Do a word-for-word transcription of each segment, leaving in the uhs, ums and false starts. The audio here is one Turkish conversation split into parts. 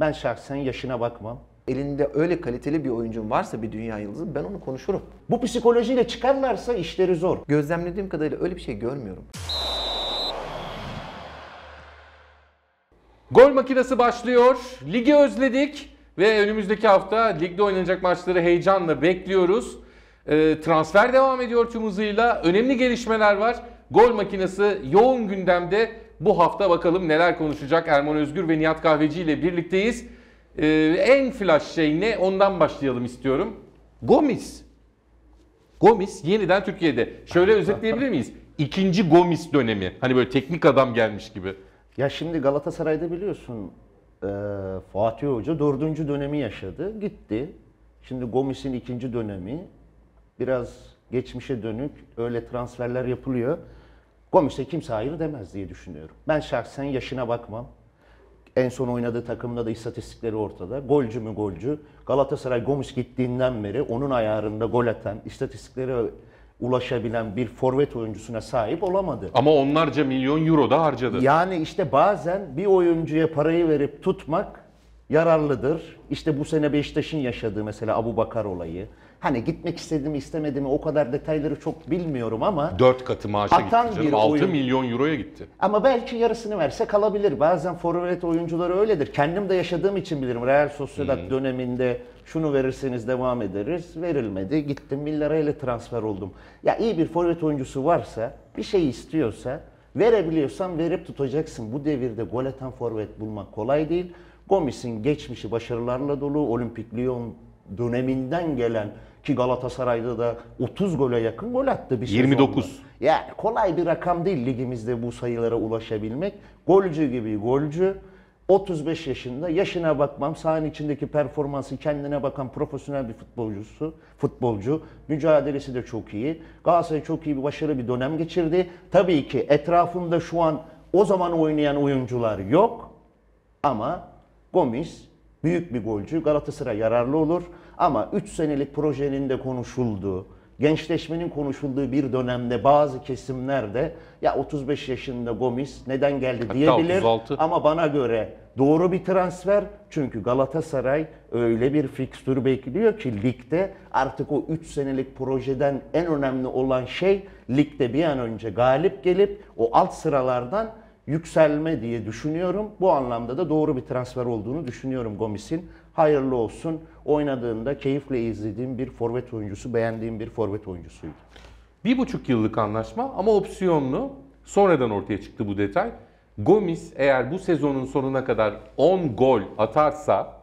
Ben şahsen yaşına bakmam. Elinde öyle kaliteli bir oyuncun varsa bir dünya yıldızı ben onu konuşurum. Bu psikolojiyle çıkarlarsa işleri zor. Gözlemlediğim kadarıyla öyle bir şey görmüyorum. Gol makinesi başlıyor. Ligi özledik ve önümüzdeki hafta ligde oynanacak maçları heyecanla bekliyoruz. E, transfer devam ediyor tüm hızıyla. Önemli gelişmeler var. Gol makinesi yoğun gündemde. Bu hafta bakalım neler konuşacak. Erman Özgür ve Nihat Kahveci ile birlikteyiz. E, en flash şey ne? Ondan başlayalım istiyorum. Gomis. Gomis yeniden Türkiye'de. Şöyle özetleyebilir miyiz? İkinci Gomis dönemi. Hani böyle teknik adam gelmiş gibi. Ya şimdi Galatasaray'da biliyorsun e, Fatih Hoca dördüncü dönemi yaşadı, gitti. Şimdi Gomis'in ikinci dönemi, biraz geçmişe dönük öyle transferler yapılıyor. Gomis'e kimse hayır demez diye düşünüyorum. Ben şahsen yaşına bakmam. En son oynadığı takımda da istatistikleri ortada. Golcü mü golcü. Galatasaray Gomis gittiğinden beri onun ayarında gol atan, istatistiklere ulaşabilen bir forvet oyuncusuna sahip olamadı. Ama onlarca milyon euro da harcadı. Yani işte bazen bir oyuncuya parayı verip tutmak yararlıdır. İşte bu sene Beşiktaş'ın yaşadığı mesela Abubakar olayı. Hani gitmek istedi mi istemedi mi o kadar detayları çok bilmiyorum ama Dört katı maaşa gitti atan canım. bir altı oyun- milyon euroya gitti. ama belki yarısını verse kalabilir. Bazen forvet oyuncuları öyledir. Kendim de yaşadığım için bilirim. Real Sociedad Hmm. döneminde şunu verirseniz devam ederiz. Verilmedi. Gittim Villarreal'e transfer oldum. Ya iyi bir forvet oyuncusu varsa, bir şey istiyorsa, verebiliyorsan verip tutacaksın. Bu devirde gol atan forvet bulmak kolay değil. Gomis'in geçmişi başarılarla dolu. Olimpik Lyon döneminden gelen ki Galatasaray'da da otuz gole yakın gol attı bir yirmi dokuz. sezonda. Yani kolay bir rakam değil ligimizde bu sayılara ulaşabilmek. Golcü gibi golcü. otuz beş yaşında, yaşına bakmam, sahanın içindeki performansı kendine bakan profesyonel bir futbolcusu, futbolcu. Mücadelesi de çok iyi. Galatasaray çok iyi bir başarılı bir dönem geçirdi. Tabii ki etrafında şu an o zaman oynayan oyuncular yok. Ama Gomis büyük bir golcü. Galatasaray yararlı olur. Ama üç senelik projenin de konuşulduğu, gençleşmenin konuşulduğu bir dönemde bazı kesimlerde ya otuz beş yaşında Gomis neden geldi Hatta diyebilir. otuz altı. Ama bana göre doğru bir transfer. Çünkü Galatasaray öyle bir fikstür bekliyor ki ligde artık o üç senelik projeden en önemli olan şey ligde bir an önce galip gelip o alt sıralardan yükselme diye düşünüyorum. Bu anlamda da doğru bir transfer olduğunu düşünüyorum Gomis'in. Hayırlı olsun. Oynadığında keyifle izlediğim bir forvet oyuncusu, beğendiğim bir forvet oyuncusuydu. Bir buçuk yıllık anlaşma ama opsiyonlu. Sonradan ortaya çıktı bu detay. Gomis eğer bu sezonun sonuna kadar on gol atarsa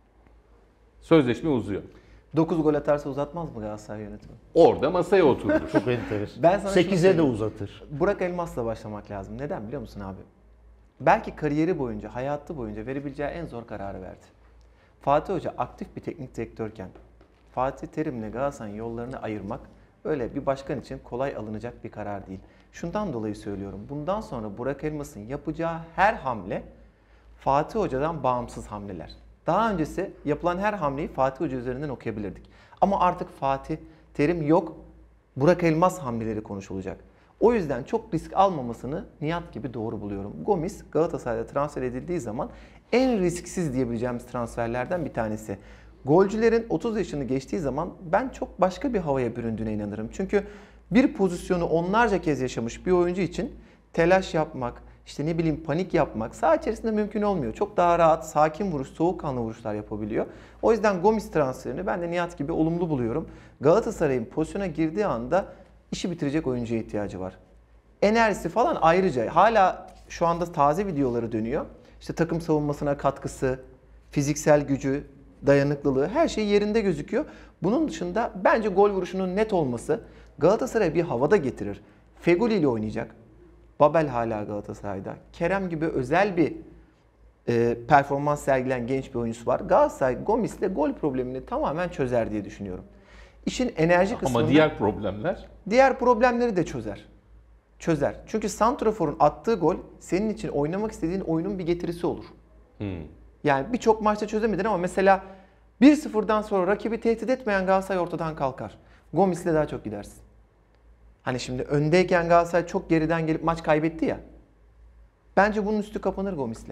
sözleşme uzuyor. dokuz gol atarsa uzatmaz mı Galatasaray yönetimi? Orada masaya oturur. Çok enteresan. Ben sana şunu sekize de söyleyeyim. uzatır. Burak Elmas'la başlamak lazım. Neden biliyor musun abi? Belki kariyeri boyunca, hayatı boyunca verebileceği en zor kararı verdi. Fatih Hoca aktif bir teknik direktörken Fatih Terim'le Galatasaray'ın yollarını ayırmak öyle bir başkan için kolay alınacak bir karar değil. Şundan dolayı söylüyorum. Bundan sonra Burak Elmas'ın yapacağı her hamle Fatih Hoca'dan bağımsız hamleler. Daha öncesi yapılan her hamleyi Fatih Hoca üzerinden okuyabilirdik. Ama artık Fatih Terim yok, Burak Elmas hamleleri konuşulacak. O yüzden çok risk almamasını Nihat gibi doğru buluyorum. Gomis Galatasaray'da transfer edildiği zaman en risksiz diyebileceğimiz transferlerden bir tanesi. Golcülerin otuz yaşını geçtiği zaman ben çok başka bir havaya büründüğüne inanırım. Çünkü bir pozisyonu onlarca kez yaşamış bir oyuncu için telaş yapmak, işte ne bileyim panik yapmak saha içerisinde mümkün olmuyor. Çok daha rahat, sakin vuruş, soğukkanlı vuruşlar yapabiliyor. O yüzden Gomis transferini ben de Nihat gibi olumlu buluyorum. Galatasaray'ın pozisyona girdiği anda işi bitirecek oyuncuya ihtiyacı var. Enerjisi falan ayrıca. Hala şu anda taze videoları dönüyor. İşte takım savunmasına katkısı, fiziksel gücü, dayanıklılığı her şey yerinde gözüküyor. Bunun dışında bence gol vuruşunun net olması Galatasaray'a bir havada getirir. Feguli ile oynayacak. Babel hala Galatasaray'da. Kerem gibi özel bir e, performans sergilen genç bir oyuncusu var. Galatasaray Gomis'le gol problemini tamamen çözer diye düşünüyorum. İşin enerji kısmında... Ama diğer problemler? Diğer problemleri de çözer. Çözer. Çünkü santraforun attığı gol senin için oynamak istediğin oyunun bir getirisi olur. Hmm. Yani birçok maçta çözemedin ama mesela bir sıfırdan sonra rakibi tehdit etmeyen Galatasaray ortadan kalkar. Gomis'le daha çok gidersin. Hani şimdi öndeyken Galatasaray çok geriden gelip maç kaybetti ya. Bence bunun üstü kapanır Gomis'le.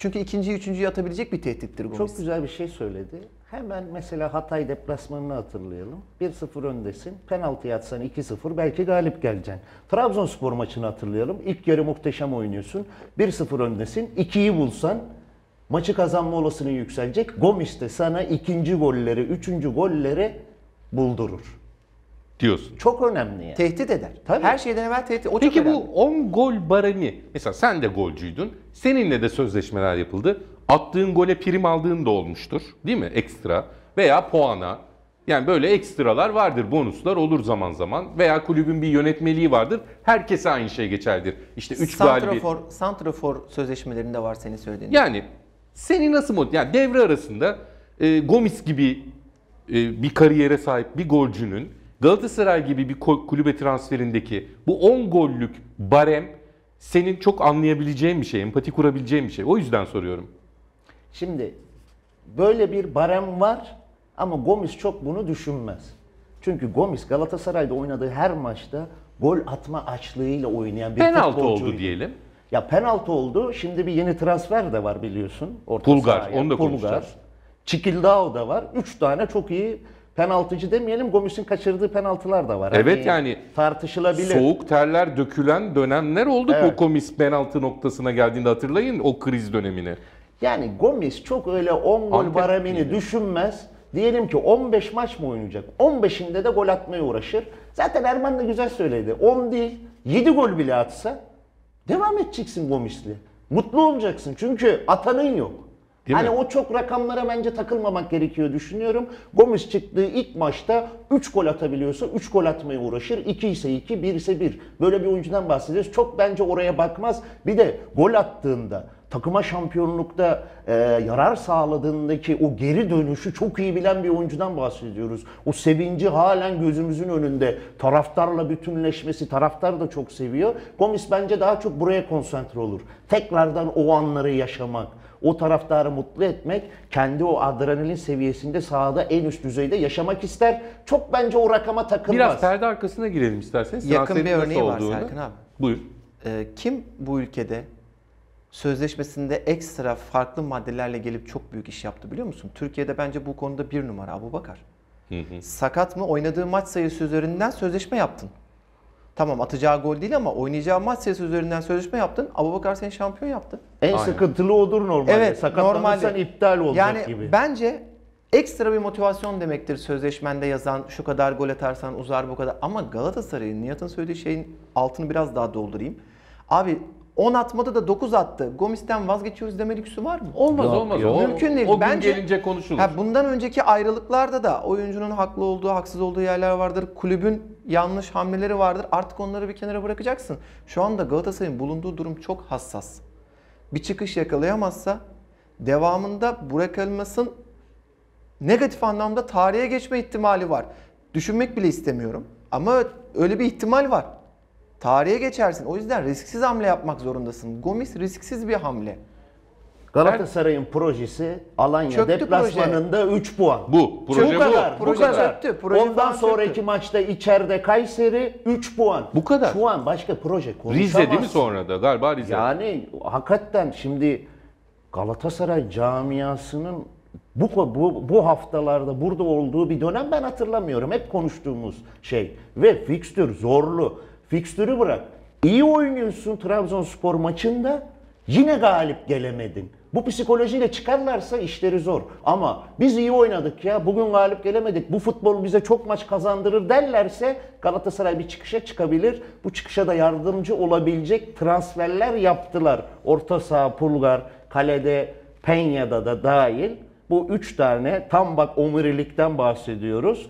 Çünkü ikinciyi, üçüncüyü atabilecek bir tehdittir Gomis. Çok güzel bir şey söyledi. Hemen mesela Hatay deplasmanını hatırlayalım. bir sıfır öndesin. Penaltı atsan iki sıfır belki galip geleceksin. Trabzonspor maçını hatırlayalım. İlk yarı muhteşem oynuyorsun. bir sıfır öndesin. ikiyi bulsan maçı kazanma olasılığın yükselecek. Gomis de sana ikinci golleri, üçüncü golleri buldurur. Diyorsun. Çok önemli yani. Tehdit eder. Tabii. Her şeyden evvel tehdit. O çok Peki önemli. bu on gol baremi, mesela sen de golcüydün, seninle de sözleşmeler yapıldı. Attığın gole prim aldığın da olmuştur, değil mi? Ekstra veya puana. Yani böyle ekstralar vardır, bonuslar olur zaman zaman. Veya kulübün bir yönetmeliği vardır. Herkese aynı şey geçerlidir. İşte üç galibiyet. Santrafor, santrafor sözleşmelerinde var senin söylediğin. Yani seni nasıl mod? Yani devre arasında e, Gomis gibi e, bir kariyere sahip bir golcünün Galatasaray gibi bir ko- kulübe transferindeki bu on gollük barem senin çok anlayabileceğin bir şey, empati kurabileceğin bir şey. O yüzden soruyorum. Şimdi böyle bir barem var ama Gomis çok bunu düşünmez. Çünkü Gomis Galatasaray'da oynadığı her maçta gol atma açlığıyla oynayan bir Penaltı futbolcuydu. oldu diyelim. Ya penaltı oldu. Şimdi bir yeni transfer de var biliyorsun. Orta Pulgar, sahaya. onu da Pulgar. konuşacağız. Çikildao da var. Üç tane çok iyi penaltıcı demeyelim. Gomis'in kaçırdığı penaltılar da var. Evet, Hani yani tartışılabilir. Soğuk terler dökülen dönemler oldu. Evet. O Gomis penaltı noktasına geldiğinde hatırlayın o kriz dönemini. Yani Gomis çok öyle on gol Antep baremini miydi? düşünmez. Diyelim ki on beş maç mı oynayacak? on beşinde de gol atmaya uğraşır. Zaten Erman da güzel söyledi. on değil, yedi gol bile atsa devam edeceksin Gomis'le. Mutlu olacaksın çünkü atanın yok. Değil hani mi? o çok rakamlara bence takılmamak gerekiyor düşünüyorum. Gomis çıktığı ilk maçta üç gol atabiliyorsa üç gol atmaya uğraşır. iki ise iki, bir ise bir. Böyle bir oyuncudan bahsediyoruz. Çok bence oraya bakmaz. Bir de gol attığında takıma şampiyonlukta e, yarar sağladığındaki o geri dönüşü çok iyi bilen bir oyuncudan bahsediyoruz. O sevinci halen gözümüzün önünde. Taraftarla bütünleşmesi, taraftar da çok seviyor. Gomis bence daha çok buraya konsantre olur. Tekrardan o anları yaşamak, o taraftarı mutlu etmek, kendi o adrenalin seviyesinde sahada en üst düzeyde yaşamak ister. Çok bence o rakama takılmaz. Biraz perde arkasına girelim isterseniz. Yakın bir Transferin nasıl örneği var olduğunu. Serkan abi. Buyur. Ee, kim bu ülkede sözleşmesinde ekstra farklı maddelerle gelip çok büyük iş yaptı biliyor musun? Türkiye'de bence bu konuda bir numara Abubakar. Hı hı. Sakat mı? Oynadığı maç sayısı üzerinden sözleşme yaptın. Tamam atacağı gol değil ama oynayacağı maç sayısı üzerinden sözleşme yaptın. Abubakar seni şampiyon yaptı. En Aynen. sıkıntılı odur normalde. Evet, Sakatlanırsan normalde. iptal olacak Yani gibi. bence ekstra bir motivasyon demektir sözleşmende yazan şu kadar gol atarsan uzar bu kadar. Ama Galatasaray'ın Nihat'ın söylediği şeyin altını biraz daha doldurayım. Abi on atmadı da dokuz attı. Gomis'ten vazgeçiyoruz deme lüksü var mı? Olmaz Yok, olmaz. yok. O, Mümkün değil. O gün Bence- gelince konuşulur. Ha, bundan önceki ayrılıklarda da oyuncunun haklı olduğu, haksız olduğu yerler vardır. Kulübün yanlış hamleleri vardır. Artık onları bir kenara bırakacaksın. Şu anda Galatasaray'ın bulunduğu durum çok hassas. Bir çıkış yakalayamazsa devamında Burak Elmas'ın negatif anlamda tarihe geçme ihtimali var. Düşünmek bile istemiyorum. Ama öyle bir ihtimal var. Tarihe geçersin. O yüzden risksiz hamle yapmak zorundasın. Gomis risksiz bir hamle. Galatasaray'ın projesi Alanya Çöktü deplasmanında üç puan. Bu. Proje bu bu. kadar. Bu Proje kadar. çöktü, proje Ondan falan sonraki çöktü. maçta içeride Kayseri üç puan. Bu kadar. Şu an başka proje konuşamaz. Rize değil mi sonra da? Galiba Rize. Yani hakikaten şimdi Galatasaray camiasının bu, bu, bu haftalarda burada olduğu bir dönem ben hatırlamıyorum. Hep konuştuğumuz şey. Ve fikstür zorlu. Fikstürü bırak. İyi oynuyorsun Trabzonspor maçında yine galip gelemedin. Bu psikolojiyle çıkarlarsa işleri zor. Ama biz iyi oynadık ya bugün galip gelemedik. Bu futbol bize çok maç kazandırır derlerse Galatasaray bir çıkışa çıkabilir. Bu çıkışa da yardımcı olabilecek transferler yaptılar. Orta saha Pulgar, kalede Peña'da da dahil. Bu üç tane tam bak omurilikten bahsediyoruz.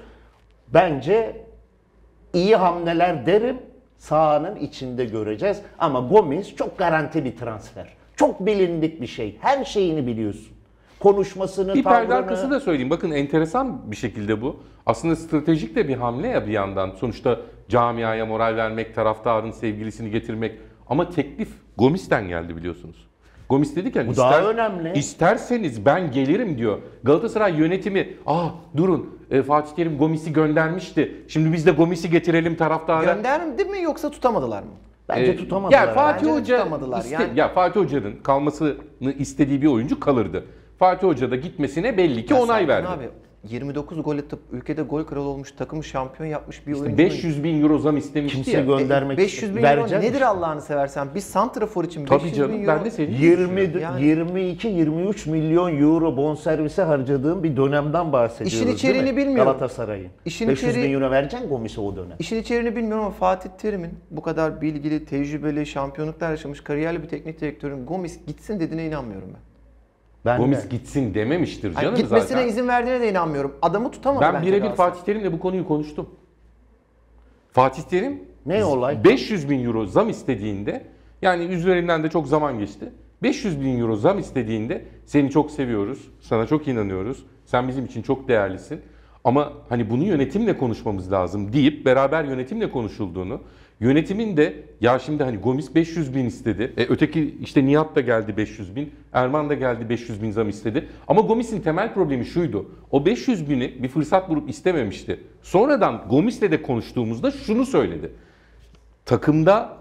Bence iyi hamleler derim. Sahanın içinde göreceğiz. Ama Gomis çok garanti bir transfer. Çok bilindik bir şey. Her şeyini biliyorsun. Konuşmasını, Bir perde tavrını. arkası da söyleyeyim. Bakın enteresan bir şekilde bu. Aslında stratejik de bir hamle ya bir yandan. Sonuçta camiaya moral vermek, taraftarın sevgilisini getirmek. Ama teklif Gomis'ten geldi biliyorsunuz. Gomis dedi ki hani Bu daha önemli. İsterseniz ben gelirim diyor. Galatasaray yönetimi ah durun e, Fatih Terim Gomis'i göndermişti. Şimdi biz de Gomis'i getirelim taraftara. Gönderdi mi yoksa tutamadılar mı? Bence Ee, tutamadılar. Ya Fatih Bence de Hoca tutamadılar. iste- Yani- ya Fatih Hoca'nın kalmasını istediği bir oyuncu kalırdı. Fatih Hoca da gitmesine belli ki Ya onay Serkan verdi. Abi yirmi dokuz gol atıp ülkede gol kralı olmuş, takımı şampiyon yapmış bir İşte oyuncu. beş yüz bin euro zam istemişti Kimse ya. gö- göndermek beş yüz bin euro vereceğim nedir işte. Allah'ını seversen? Bir santrafor için Tabii beş yüz canım, bin euro. ben de senin yirmi, Yani- yirmi iki yirmi üç milyon euro bonservise harcadığım bir dönemden bahsediyoruz. İşin değil içeriğini mi? bilmiyorum. Galatasaray'ın. İşin beş yüz içeriği- bin euro vereceksin Gomis'e o dönem. İşin içeriğini bilmiyorum ama Fatih Terim'in bu kadar bilgili, tecrübeli, şampiyonluklar yaşamış, kariyerli bir teknik direktörün Gomis gitsin dediğine inanmıyorum ben. Ben Gomis de. gitsin dememiştir Yani canım gitmesine zaten. izin verdiğine de inanmıyorum. Adamı tutamadı Ben bence birebir Galatasaray. Fatih Terim'le bu konuyu konuştum. Fatih Terim Ne olay? beş yüz bin euro zam istediğinde, yani üzerinden de çok zaman geçti. beş yüz bin euro zam istediğinde seni çok seviyoruz, sana çok inanıyoruz, sen bizim için çok değerlisin. Ama hani bunu yönetimle konuşmamız lazım deyip beraber yönetimle konuşulduğunu, yönetimin de ya şimdi hani Gomis beş yüz bin istedi. E, öteki işte Nihat da geldi beş yüz bin. Erman da geldi beş yüz bin zam istedi. Ama Gomis'in temel problemi şuydu. O beş yüz bini bir fırsat bulup istememişti. Sonradan Gomis'le de konuştuğumuzda şunu söyledi. Takımda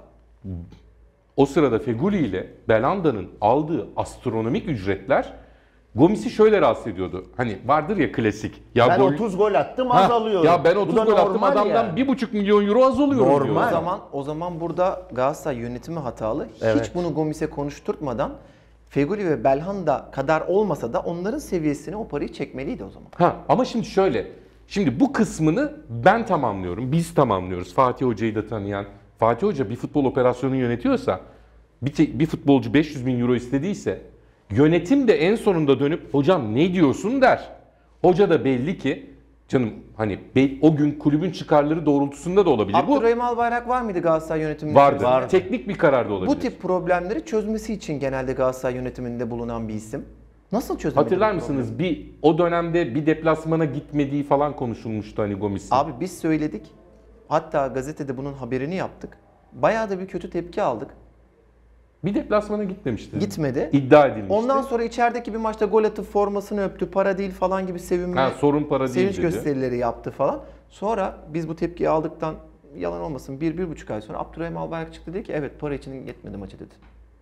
o sırada Feguli ile Belanda'nın aldığı astronomik ücretler Gomis'i şöyle rahatsız ediyordu. Hani vardır ya klasik. Ya Ben gol- otuz gol attım Ha, az alıyorum. Ya ben Bu otuz da gol attım normal adamdan yani. bir buçuk milyon euro az oluyorum Normal. diyor. O zaman o zaman burada Galatasaray yönetimi hatalı. Evet. Hiç bunu Gomis'e konuşturtmadan Feguli ve Belhanda kadar olmasa da onların seviyesine o parayı çekmeliydi o zaman. Ha, ama şimdi şöyle. Şimdi bu kısmını ben tamamlıyorum. Biz tamamlıyoruz. Fatih Hoca'yı da tanıyan. Fatih Hoca bir futbol operasyonu yönetiyorsa, bir, te- bir futbolcu beş yüz bin euro istediyse, yönetim de en sonunda dönüp hocam ne diyorsun der. Hoca da belli ki canım hani be- o gün kulübün çıkarları doğrultusunda da olabilir. Bu Abdurrahim Albayrak var mıydı Galatasaray yönetiminde? vardı. Vardı. Teknik bir karar da olabilir. Bu tip problemleri çözmesi için genelde Galatasaray yönetiminde bulunan bir isim. Nasıl çözemedi? Hatırlar bu mısınız? Bir o dönemde bir deplasmana gitmediği falan konuşulmuştu hani Gomis'in. Abi biz söyledik. Hatta gazetede bunun haberini yaptık. Bayağı da bir kötü tepki aldık. Bir deplasmana gitmemişti. Gitmedi. İddia edilmişti. Ondan sonra içerideki bir maçta gol atıp formasını öptü. Para değil falan gibi sevimli ha, sorun para değil sevinç dedi. gösterileri yaptı falan. Sonra biz bu tepkiyi aldıktan yalan olmasın bir, bir buçuk ay sonra Abdurrahim Albayrak çıktı dedi ki evet para için yetmedi maçı dedi.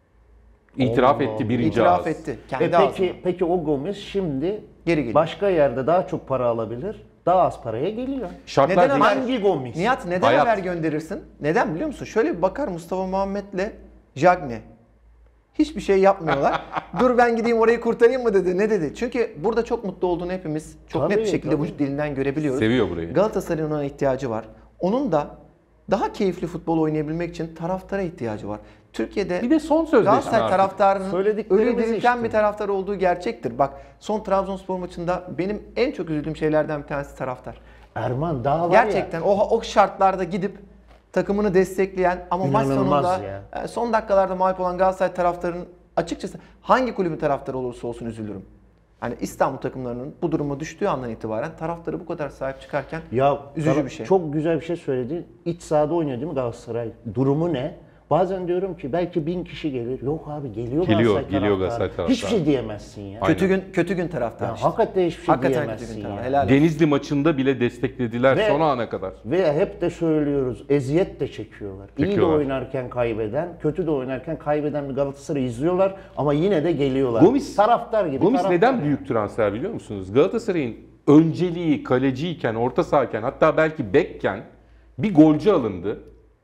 İtiraf Allah etti Allah. birinci İtiraf ağız. etti. Kendi E ağzından. peki, peki o Gomis şimdi Geri geliyor. başka yerde daha çok para alabilir. Daha az paraya geliyor. Şartlar Neden değil. haber- Hangi Gomis? Nihat neden Hayat. haber gönderirsin? Neden biliyor musun? Şöyle bir bakar Mustafa Muhammed'le Jagne. Hiçbir şey yapmıyorlar. Dur ben gideyim orayı kurtarayım mı dedi. Ne dedi? Çünkü burada çok mutlu olduğunu hepimiz çok net Tabii, bir şekilde tabii. vücut dilinden görebiliyoruz. Seviyor burayı. Galatasaray'ın ona ihtiyacı var. Onun da daha keyifli futbol oynayabilmek için taraftara ihtiyacı var. Türkiye'de Bir de son sözleşme Galatasaray artık. taraftarının Söylediklerimiz ölü dirilten işte. bir taraftar olduğu gerçektir. Bak son Trabzonspor maçında benim en çok üzüldüğüm şeylerden bir tanesi taraftar. Erman daha var Gerçekten ya. o, o şartlarda gidip takımını destekleyen ama maç İnanılmaz sonunda ya. e, son dakikalarda mağlup olan Galatasaray taraftarının açıkçası hangi kulübün taraftarı olursa olsun üzülürüm. Hani İstanbul takımlarının bu duruma düştüğü andan itibaren taraftarı bu kadar sahip çıkarken Ya üzücü Gal- bir şey. Çok güzel bir şey söyledi. İç sahada oynuyor değil mi Galatasaray? Durumu ne? Bazen diyorum ki belki bin kişi gelir. Yok abi geliyor, Geliyor, Galatasaray geliyor taraftarı. Galatasaray taraftarı. Hiçbir şey diyemezsin ya. Aynen. kötü gün kötü gün taraftar Ya işte. hakikaten hiçbir şey Hakikaten kötü diyemezsin gün ya. taraftar. Helal olsun. Denizli maçında bile desteklediler Ve- son ana kadar. Ve hep de söylüyoruz, eziyet de çekiyorlar. İyi de Çekiyorlar. oynarken kaybeden, kötü de oynarken kaybeden bir Galatasaray'ı izliyorlar ama yine de geliyorlar. Gomis- taraftar gibi. Gomis taraftar neden yani. büyük transfer biliyor musunuz? Galatasaray'ın önceliği kaleciyken, orta sahayken, hatta belki bekken bir golcü alındı.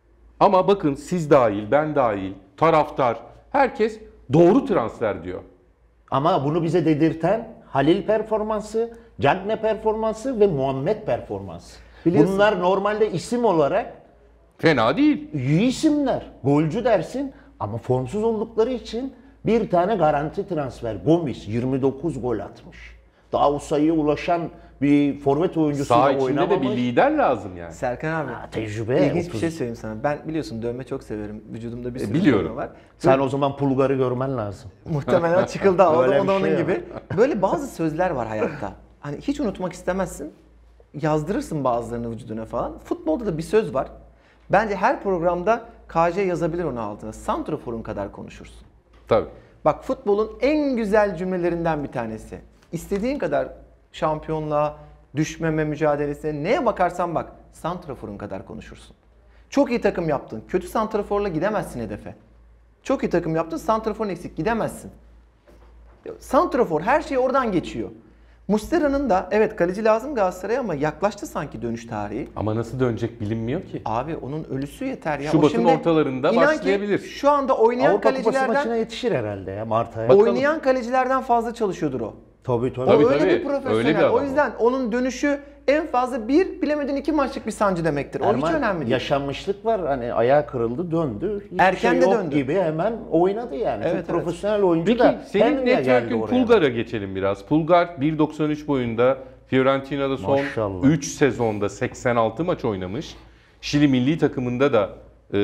Ama bakın siz dahil, ben dahil, taraftar, herkes doğru transfer diyor. Ama bunu bize dedirten Halil performansı, Cagne performansı ve Muhammed performansı. Biliyorsun- Bunlar normalde isim olarak Fena değil. iyi isimler. Golcü dersin ama formsuz oldukları için bir tane garanti transfer. Gomis yirmi dokuz gol atmış. Daha o sayıya ulaşan bir forvet Sağ oyuncusuyla içinde de oynamamış. bir lider lazım yani. Serkan abi. Ha, tecrübe. İlginç bir otuz. şey söyleyeyim sana. Ben biliyorsun dövme çok severim. Vücudumda bir sürü biliyorum. dövme var. Sen o zaman pulgarı görmen lazım. Muhtemelen çıkıldı. O Öyle da, o bir da şey onun yok. gibi. Böyle bazı sözler var hayatta. Hani hiç unutmak istemezsin. Yazdırırsın bazılarını vücuduna falan. Futbolda da bir söz var. Bence her programda K J yazabilir onu altına. Santrofor'un kadar konuşursun. Tabii. Bak futbolun en güzel cümlelerinden bir tanesi. İstediğin kadar şampiyonluğa, düşmeme mücadelesine neye bakarsan bak santraforun kadar konuşursun. Çok iyi takım yaptın. Kötü santraforla gidemezsin hedefe. Çok iyi takım yaptın. Santraforun eksik. Gidemezsin. Santrafor her şey oradan geçiyor. Muslera'nın da evet kaleci lazım Galatasaray'a ama yaklaştı sanki dönüş tarihi. Ama nasıl dönecek bilinmiyor ki. Abi onun ölüsü yeter ya. O Şubat'ın şimdi ortalarında inan ki başlayabilir. Şu anda oynayan Avrupa Kupası maçına kalecilerden yetişir herhalde ya Mart ayı. Bakalım. oynayan kalecilerden fazla çalışıyordur o. Tabii tabii. O Tabii, öyle tabii. bir profesyonel. Öyle bir adam o o. yüzden onun dönüşü en fazla bir bilemedin iki maçlık bir sancı demektir. O Erman, hiç önemli değil. yaşanmışlık var. Hani ayağı kırıldı, döndü. Hiçbir Erken şey de yok döndü. gibi hemen oynadı yani. Evet, Çok evet. profesyonel oyuncu Peki da senin Henry'e geldi network'ün oraya. Pulgar'a geçelim biraz. Pulgar bir doksan üç boyunda Fiorentina'da son Maşallah. üç sezonda seksen altı maç oynamış. Şili milli takımında da e,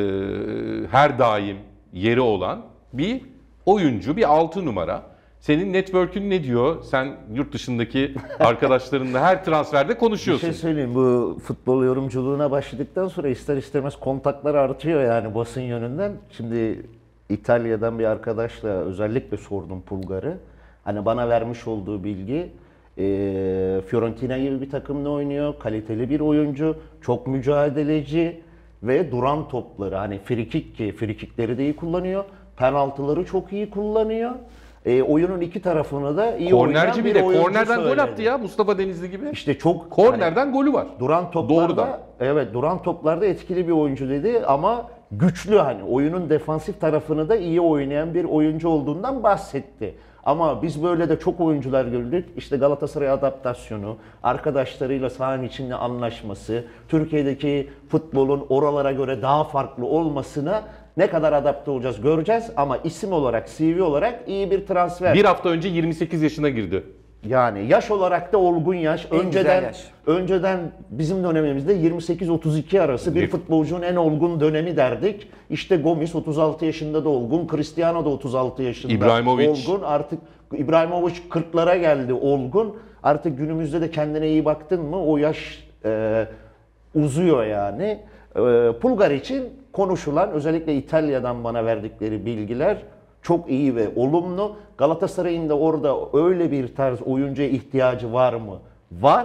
her daim yeri olan bir oyuncu, bir altı numara. Senin network'ün ne diyor? Sen yurt dışındaki arkadaşlarınla her transferde Bir konuşuyorsun. şey söyleyeyim, bu futbol yorumculuğuna başladıktan sonra ister istemez kontaklar artıyor yani basın yönünden. Şimdi İtalya'dan bir arkadaşla özellikle sordum Pulgar'ı. Hani bana vermiş olduğu bilgi, e, Fiorentina gibi bir takımda oynuyor, kaliteli bir oyuncu, çok mücadeleci ve duran topları, hani frikik ki frikikleri de iyi kullanıyor, penaltıları çok iyi kullanıyor. E, oyunun iki tarafını da iyi Kornerci oynayan bir bir de oyuncu kornerden gol söyledi. attı ya Mustafa Denizli gibi. İşte çok Kornerden golü var. duran toplarda Doğrudan. evet duran toplarda etkili bir oyuncu dedi ama güçlü, hani oyunun defansif tarafını da iyi oynayan bir oyuncu olduğundan bahsetti. Ama biz böyle de çok oyuncular gördük. İşte Galatasaray adaptasyonu, arkadaşlarıyla sahanın içinde anlaşması, Türkiye'deki futbolun oralara göre daha farklı olmasına ne kadar adapte olacağız göreceğiz ama isim olarak, C V olarak iyi bir transfer. Bir hafta önce yirmi sekiz yaşına girdi. Yani yaş olarak da olgun yaş. En önceden güzel yaş. önceden bizim dönemimizde yirmi sekiz otuz iki arası bir Bir- futbolcunun en olgun dönemi derdik. İşte Gomis otuz altı yaşında da olgun, Cristiano da otuz altı yaşında İbrahimovic. olgun. Artık İbrahimovic kırklara geldi olgun. Artık günümüzde de kendine iyi baktın mı o yaş e, uzuyor yani. E, Pulgar için konuşulan, özellikle İtalya'dan bana verdikleri bilgiler çok iyi ve olumlu. Galatasaray'ın da orada öyle bir tarz oyuncuya ihtiyacı var mı? Var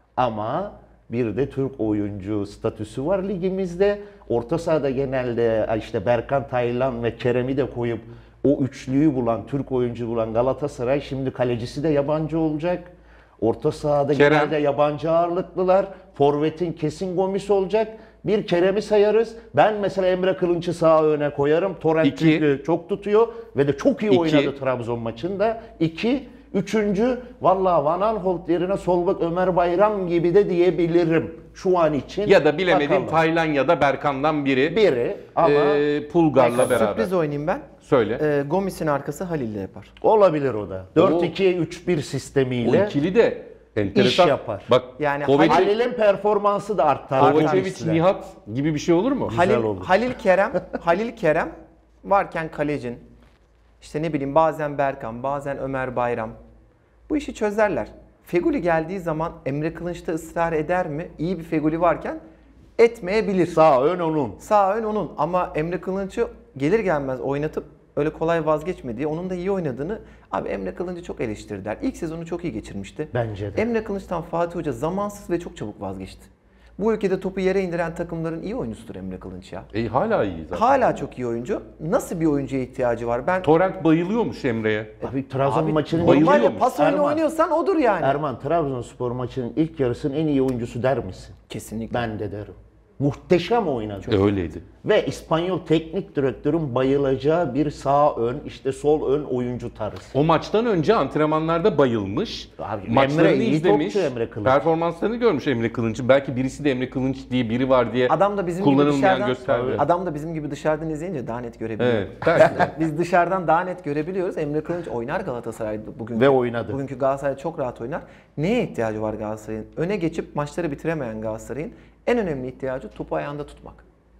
ama bir de Türk oyuncu statüsü var ligimizde. Orta sahada genelde işte Berkan Taylan ve Kerem'i de koyup o üçlüyü bulan, Türk oyuncu bulan Galatasaray şimdi kalecisi de yabancı olacak. Orta sahada Kerem. genelde yabancı ağırlıklılar. Forvet'in kesin Gomis olacak. Bir Kerem'i sayarız. Ben mesela Emre Kılınç'ı sağ öne koyarım. Torrent İki. çünkü çok tutuyor ve de çok iyi İki. oynadı Trabzon maçında. İki. Üçüncü, valla Van Aanholt yerine sol bek Ömer Bayram gibi de diyebilirim şu an için. Ya da bilemedin Bakalım. Taylan ya da Berkan'dan biri. Biri ama Ee, Pulgar'la beraber. Sürpriz oynayayım ben. Söyle. Ee, Gomis'in arkası Halil'le yapar. olabilir o da. dört iki üç bir O sistemiyle ikili de enteresan. iş yapar. Bak Yani Kovacic, Halil'in performansı da artar. Kovacevic, Gomis'le. Nihat gibi bir şey olur mu? Güzel Halil, olur. Halil Kerem, Halil Kerem varken kalecin, işte ne bileyim bazen Berkan, bazen Ömer Bayram. Bu işi çözerler. Feguli geldiği zaman Emre Kılınç'ta ısrar eder mi? İyi bir Feguli varken etmeyebilir. Sağ ön onun. Sağ ön onun ama Emre Kılınç'ı gelir gelmez oynatıp öyle kolay vazgeçmediği, onun da iyi oynadığını, abi Emre Kılınç'ı çok eleştirdiler. İlk sezonu çok iyi geçirmişti. Bence de. Emre Kılınç'tan Fatih Hoca zamansız ve çok çabuk vazgeçti. Bu ülkede topu yere indiren takımların iyi oyuncusudur Emre Kılınç ya. E, hala iyi zaten. Hala çok iyi oyuncu. Nasıl bir oyuncuya ihtiyacı var? Ben Torrent bayılıyormuş Emre'ye. Abi Trabzon Abi, maçının bayılıyor normalde musun? pas oyunu Erman. oynuyorsan odur yani. Erman, Trabzonspor maçının ilk yarısının en iyi oyuncusu der misin? Kesinlikle. Ben de derim. Muhteşem oynadı. E, öyleydi. Ve İspanyol teknik direktörün bayılacağı bir sağ ön, işte sol ön oyuncu tarzı. O maçtan önce antrenmanlarda bayılmış. Abi, Maçlarını Emre iyi izlemiş. topçu Emre Kılınç. Performanslarını görmüş Emre Kılınç'ın. Belki birisi de Emre Kılınç diye biri var diye Adam da bizim gibi kullanılmayan dışarıdan gösterdi. adam da bizim gibi dışarıdan izleyince daha net görebiliyor. Evet, belki de. Biz dışarıdan daha net görebiliyoruz. Emre Kılınç oynar Galatasaray'da bugün. Ve oynadı. Bugünkü Galatasaray çok rahat oynar. Neye ihtiyacı var Galatasaray'ın? Öne geçip maçları bitiremeyen Galatasaray'ın en önemli ihtiyacı topu ayağında tutmak.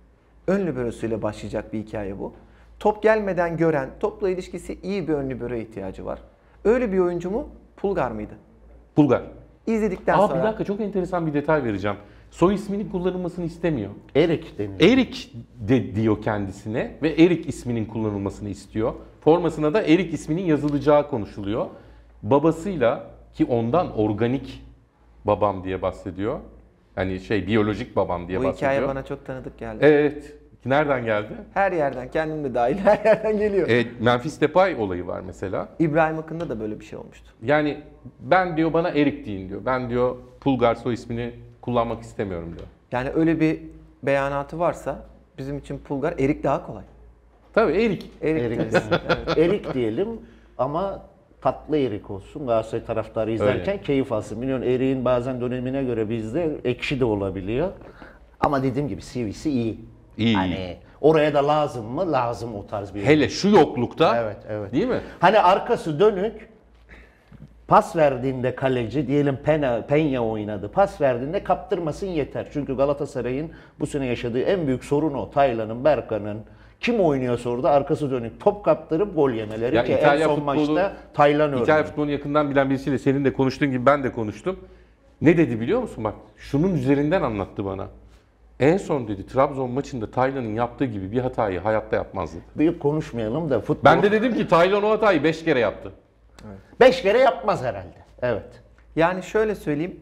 Ön liberosuyla başlayacak bir hikaye bu. Top gelmeden gören, topla ilişkisi iyi bir ön libero ihtiyacı var. Öyle bir oyuncu mu? Pulgar mıydı? Pulgar. İzledikten Aa, sonra... bir dakika, çok enteresan bir detay vereceğim. Soy isminin kullanılmasını istemiyor. Erik deniyor. Erik de diyor kendisine ve Erik isminin kullanılmasını istiyor. Formasına da Erik isminin yazılacağı konuşuluyor. Babasıyla, ki ondan organik babam diye bahsediyor. Hani şey biyolojik babam diye Bu bahsediyor. hikaye bana çok tanıdık geldi. Evet. Nereden geldi? Her yerden, kendim de dahil her yerden geliyor. Evet, Memphis Depay olayı var mesela. İbrahim Akın'da da böyle bir şey olmuştu. Yani ben diyor bana Erik deyin diyor. Ben diyor Pulgar soy ismini kullanmak istemiyorum diyor. Yani öyle bir beyanatı varsa bizim için Pulgar, Erik daha kolay. Tabii Erik. Erik, Erik, deriz. Evet. Erik diyelim ama tatlı erik olsun. Galatasaray taraftarı izlerken Öyle. keyif alsın. Biliyorsun eriğin bazen dönemine göre bizde ekşi de olabiliyor. Ama dediğim gibi C V'si iyi. İyi. Hani oraya da lazım mı? Lazım o tarz bir. Hele şu yoklukta Evet, evet. değil mi? Hani arkası dönük pas verdiğinde kaleci diyelim Pena, Penya oynadı. Pas verdiğinde kaptırmasın yeter. Çünkü Galatasaray'ın bu sene yaşadığı en büyük sorun o. Taylan'ın, Berkan'ın kim oynuyorsa orada arkası dönük top kaptırıp gol yemeleri Ya ki İtalya en son futbolu- maçta Taylan İtalya örneği. futbolunu yakından bilen birisiyle senin de konuştuğun gibi ben de konuştum. Ne dedi biliyor musun? Bak şunun üzerinden anlattı bana. En son dedi Trabzon maçında Taylan'ın yaptığı gibi bir hatayı hayatta yapmaz dedi. Büyük konuşmayalım da futbol Ben de dedim ki Taylan o hatayı beş kere yaptı. beş kere yapmaz herhalde. Evet. Yani şöyle söyleyeyim,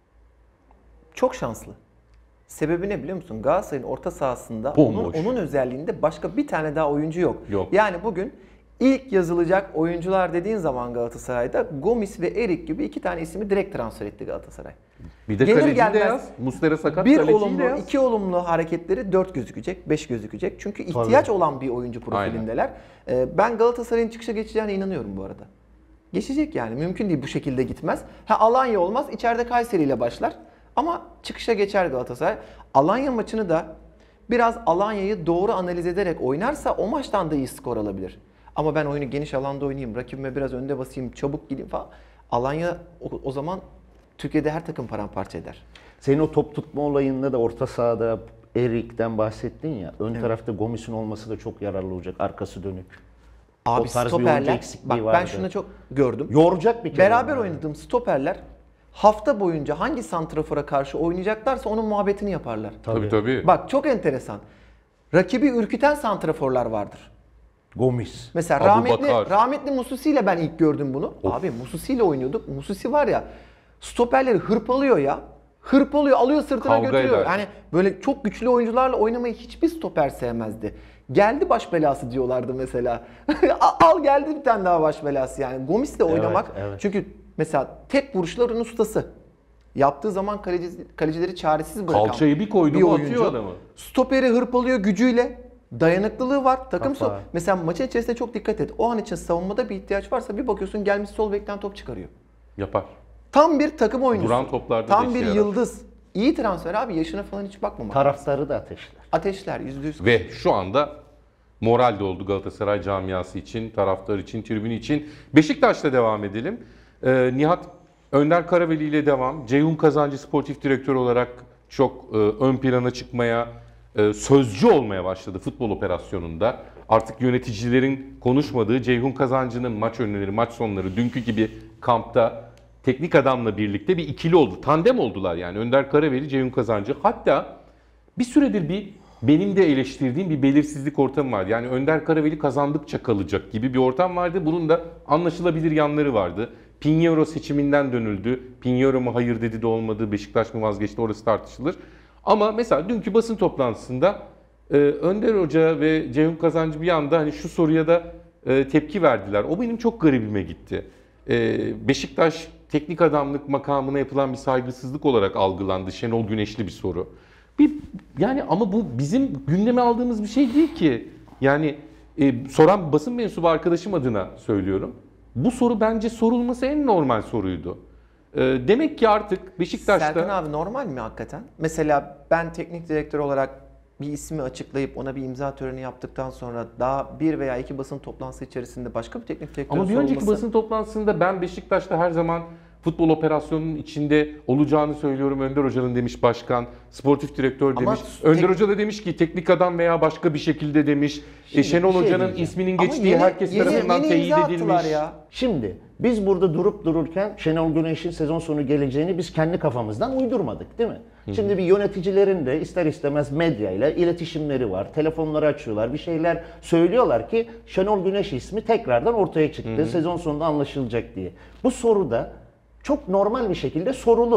çok şanslı. Sebebi ne biliyor musun? Galatasaray'ın orta sahasında onun, Bomboş. onun özelliğinde başka bir tane daha oyuncu yok. Yok. Yani bugün ilk yazılacak oyuncular dediğin zaman Galatasaray'da Gomis ve Erik gibi iki tane ismi direkt transfer etti Galatasaray. Bir de Gelir kaleci de gelmez yaz. Muslera sakat Bir kaleciyi de olumlu, yaz. iki olumlu hareketleri dört gözükecek, beş gözükecek. Çünkü ihtiyaç olan bir oyuncu profilindeler. Ee, Ben Galatasaray'ın çıkışa geçeceğine inanıyorum bu arada. Geçecek yani. Mümkün değil bu şekilde gitmez. Ha Alanya olmaz. İçeride Kayseri ile başlar. Ama çıkışa geçer Galatasaray. Alanya maçını da biraz Alanya'yı doğru analiz ederek oynarsa o maçtan da iyi skor alabilir. Ama ben oyunu geniş alanda oynayayım, rakibime biraz önde basayım, çabuk gideyim falan. Alanya o, o zaman Türkiye'de her takım paramparça eder. Senin o top tutma olayında da orta sahada Erik'ten bahsettin ya. Ön tarafta Gomis'in olması da çok yararlı olacak. Arkası dönük. Abi O tarz bir oyuncu stoperler, eksikliği bak ben vardı. şunu çok gördüm. Yoracak bir kere. Beraber onlar. oynadığım stoperler hafta boyunca hangi santrafora karşı oynayacaklarsa onun muhabbetini yaparlar. Tabii tabii. Bak çok enteresan. Rakibi ürküten santraforlar vardır. Gomis. Mesela Abu rahmetli Bakar. rahmetli Mususi ile ben ilk gördüm bunu. Abi Mususi ile oynuyorduk. Mususi var ya stoperleri hırpalıyor ya. Hırpalıyor, alıyor sırtına Kavga götürüyor. eder. Yani böyle çok güçlü oyuncularla oynamayı hiçbir stoper sevmezdi. Geldi baş belası diyorlardı mesela. Al geldi bir tane daha baş belası yani. Gomis'le oynamak. evet. Çünkü mesela tek vuruşların ustası. Yaptığı zaman kaleci, kalecileri çaresiz bırakan Kalçayı bir koydu mu atıyor adamı. Stoperi hırpalıyor gücüyle. Dayanıklılığı var. Takım Kafa. so mesela maçın içerisinde çok dikkat et. O an için savunmada bir ihtiyaç varsa bir bakıyorsun gelmiş sol bekten top çıkarıyor. Yapar. Tam bir takım oyuncusu. Duran toplarda da Tam işe bir yarar. yıldız. İyi transfer abi, yaşına falan hiç bakmamak. Taraftarı da ateşler. Ateşler yüzde yüz. Ve şu anda moral de oldu Galatasaray camiası için, taraftar için, tribün için. Beşiktaş'ta devam edelim. Ee, Nihat Önder Karaveli ile devam. Ceyhun Kazancı sportif direktör olarak çok e, ön plana çıkmaya, e, sözcü olmaya başladı futbol operasyonunda. Artık yöneticilerin konuşmadığı Ceyhun Kazancı'nın maç önleri, maç sonları dünkü gibi kampta teknik adamla birlikte bir ikili oldu. Tandem oldular yani Önder Karaveli, Ceyhun Kazancı. Hatta bir süredir bir benim de eleştirdiğim bir belirsizlik ortamı vardı. Yani Önder Karaveli kazandıkça kalacak gibi bir ortam vardı. Bunun da anlaşılabilir yanları vardı. Pinheiro seçiminden dönüldü. Pinheiro mu hayır dedi de olmadı. Beşiktaş mı vazgeçti, orası tartışılır. Ama mesela dünkü basın toplantısında e, Önder Hoca ve Ceyhun Kazancı bir anda hani şu soruya da e, tepki verdiler. O benim çok garibime gitti. E, Beşiktaş teknik adamlık makamına yapılan bir saygısızlık olarak algılandı. Şenol Güneşli bir soru. Bir, yani ama bu bizim gündeme aldığımız bir şey değil ki. Yani e, soran basın mensubu arkadaşım adına söylüyorum. Bu soru bence sorulması en normal soruydu. E, demek ki artık Beşiktaş'ta... Serkan abi normal mi hakikaten? Mesela ben teknik direktör olarak bir ismi açıklayıp ona bir imza töreni yaptıktan sonra daha bir veya iki basın toplantısı içerisinde başka bir teknik direktör Ama bir önceki sorulması- basın toplantısında ben Beşiktaş'ta her zaman futbol operasyonunun içinde olacağını söylüyorum. Önder Hoca'nın demiş başkan, sportif direktör Ama demiş. tek- Önder Hoca da demiş ki teknik adam veya başka bir şekilde demiş. Şimdi E, Şenol bir şey Hoca'nın diyeceğim. isminin Ama geçtiği yeni- herkes yeni- tarafından yeni teyit imza attılar edilmiş. ya. Şimdi biz burada durup dururken Şenol Güneş'in sezon sonu geleceğini biz kendi kafamızdan uydurmadık değil mi? Şimdi bir yöneticilerin de ister istemez medyayla iletişimleri var. Telefonları açıyorlar. Bir şeyler söylüyorlar ki Şenol Güneş ismi tekrardan ortaya çıktı. Sezon sonunda anlaşılacak diye. Bu soru da çok normal bir şekilde sorulur.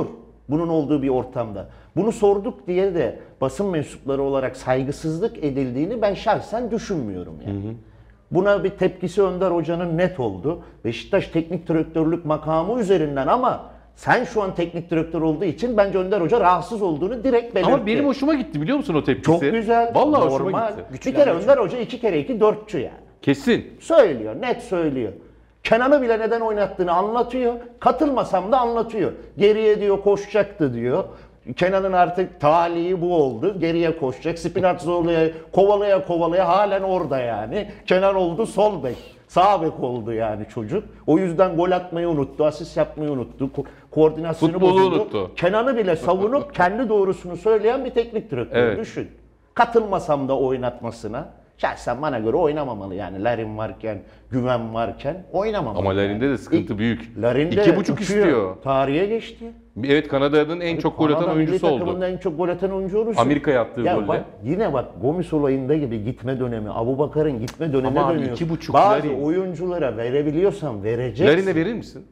Bunun olduğu bir ortamda. Bunu sorduk diye de basın mensupları olarak saygısızlık edildiğini ben şahsen düşünmüyorum yani. Hı hı. Buna bir tepkisi Önder Hoca'nın net oldu. Beşiktaş teknik direktörlük makamı üzerinden ama sen şu an teknik direktör olduğu için bence Önder Hoca rahatsız olduğunu direkt belirtti. Ama benim hoşuma gitti biliyor musun o tepkisi? Çok güzel. Vallahi normal. hoşuma gitti. Bir kere Önder Hoca iki kere iki dörtçü yani. Kesin. Söylüyor, net söylüyor. Kenan'ı bile neden oynattığını anlatıyor. Katılmasam da anlatıyor. Geriye diyor koşacaktı diyor. Kenan'ın artık talihi bu oldu. Geriye koşacak. Spinazzola'ya kovalaya kovalaya halen orada yani. Kenan oldu sol bek. Sağ bek oldu yani çocuk. O yüzden gol atmayı unuttu, asist yapmayı unuttu. Ko- koordinasyonu Futbolu bozuldu. unuttu. Kenan'ı bile savunup kendi doğrusunu söyleyen bir teknik direktör. Evet. Düşün. Katılmasam da oynatmasına. Şahsen bana göre oynamamalı yani. Larin varken, Güven varken oynamamalı. Ama Larin'de yani. de sıkıntı İlk- büyük. Larin'de İki buçuk uçuyor. istiyor. Tarihe geçti. Evet, Kanada'nın en çok gol atan Kanada oyuncusu milli oldu. takımında en çok gol atan oyuncu olursun. Amerika'ya attığı ya golle. Bak, yine bak Gomis olayında gibi gitme dönemi, Abubakar'ın gitme dönemi Ama abi dönüyor. iki buçuk Bazı Larin. oyunculara verebiliyorsan vereceksin. Larin'e verir misin?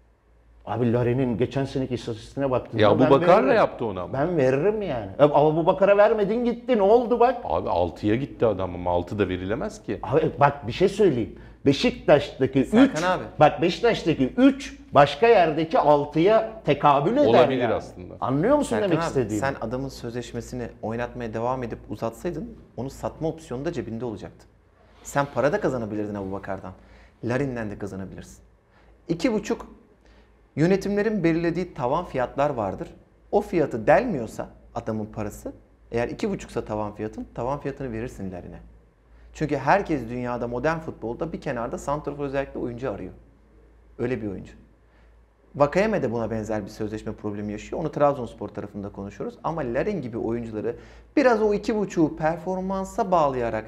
Abi Larin'in geçen seneki istatistiğine baktığında Ya ben Abubakar'la veririm. yaptı onu ama. Ben veririm yani. E, Abubakar'a vermedin gitti, ne oldu bak? Abi altıya gitti adam ama altı da verilemez ki. Abi bak bir şey söyleyeyim. Beşiktaş'taki üç, Serkan abi. bak Beşiktaş'taki üç başka yerdeki altıya tekabül eder Olabilir yani. aslında. Anlıyor musun Serkan demek abi, istediğimi? sen adamın sözleşmesini oynatmaya devam edip uzatsaydın onu satma opsiyonu da cebinde olacaktı. Sen para da kazanabilirdin Abubakar'dan. Larin'den de kazanabilirsin. İki buçuk yönetimlerin belirlediği tavan fiyatlar vardır. O fiyatı delmiyorsa adamın parası, eğer iki buçuksa tavan fiyatın, tavan fiyatını verirsin Larin'e. Çünkü herkes dünyada modern futbolda bir kenarda santrafor özellikle oyuncu arıyor. Öyle bir oyuncu. Vakayeme de buna benzer bir sözleşme problemi yaşıyor. Onu Trabzonspor tarafında konuşuyoruz. Ama Larin gibi oyuncuları biraz o iki buçuğu performansa bağlayarak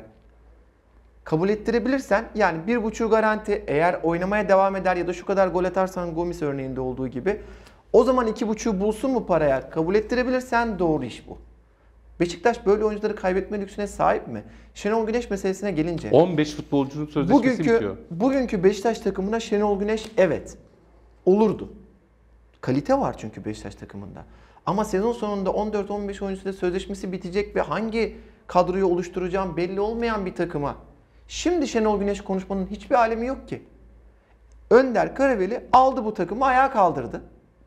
kabul ettirebilirsen, yani bir buçuğu garanti, eğer oynamaya devam eder ya da şu kadar gol atarsan Gomis örneğinde olduğu gibi, o zaman iki buçuğu bulsun mu paraya kabul ettirebilirsen doğru iş bu. Beşiktaş böyle oyuncuları kaybetme lüksüne sahip mi? Şenol Güneş meselesine gelince, on beş futbolcunun sözleşmesi bugünkü, bitiyor. bugünkü Beşiktaş takımına Şenol Güneş evet olurdu. Kalite var çünkü Beşiktaş takımında. Ama sezon sonunda on dört on beş oyuncusuyla sözleşmesi bitecek ve hangi kadroyu oluşturacağım belli olmayan bir takıma şimdi Şenol Güneş konuşmanın hiçbir alemi yok ki. Önder Karaveli aldı bu takımı, ayağa kaldırdı.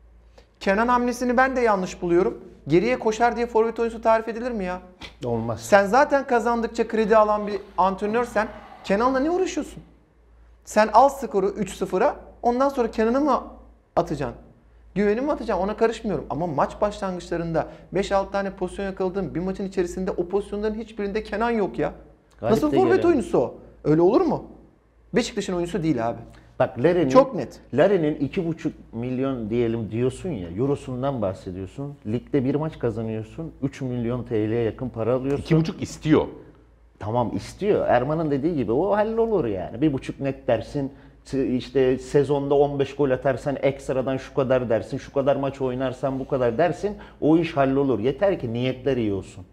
Kenan hamlesini ben de yanlış buluyorum. Geriye koşar diye forvet oyuncusu tarif edilir mi ya? Olmaz. Sen zaten kazandıkça kredi alan bir antrenörsen Kenan'la ne uğraşıyorsun? Sen al skoru üç sıfıra, ondan sonra Kenan'ı mı atacaksın? Güveni mi atacaksın? Ona karışmıyorum. Ama maç başlangıçlarında beş altı tane pozisyon yakaladığın bir maçın içerisinde o pozisyonların hiçbirinde Kenan yok ya. Galip Nasıl de forvet gelemiyor. oyuncusu o? Öyle olur mu? Beşiktaş'ın oyuncusu değil abi. Bak Larin'in, Çok net. Larin'in iki buçuk milyon diyelim diyorsun ya, eurosundan bahsediyorsun. Ligde bir maç kazanıyorsun, üç milyon T L'ye yakın para alıyorsun. iki buçuk istiyor. Tamam istiyor. Erman'ın dediği gibi o hallolur yani. Bir buçuk net dersin. İşte sezonda on beş gol atarsan ekstradan şu kadar dersin. Şu kadar maç oynarsan bu kadar dersin. O iş hallolur. Yeter ki niyetler iyi olsun.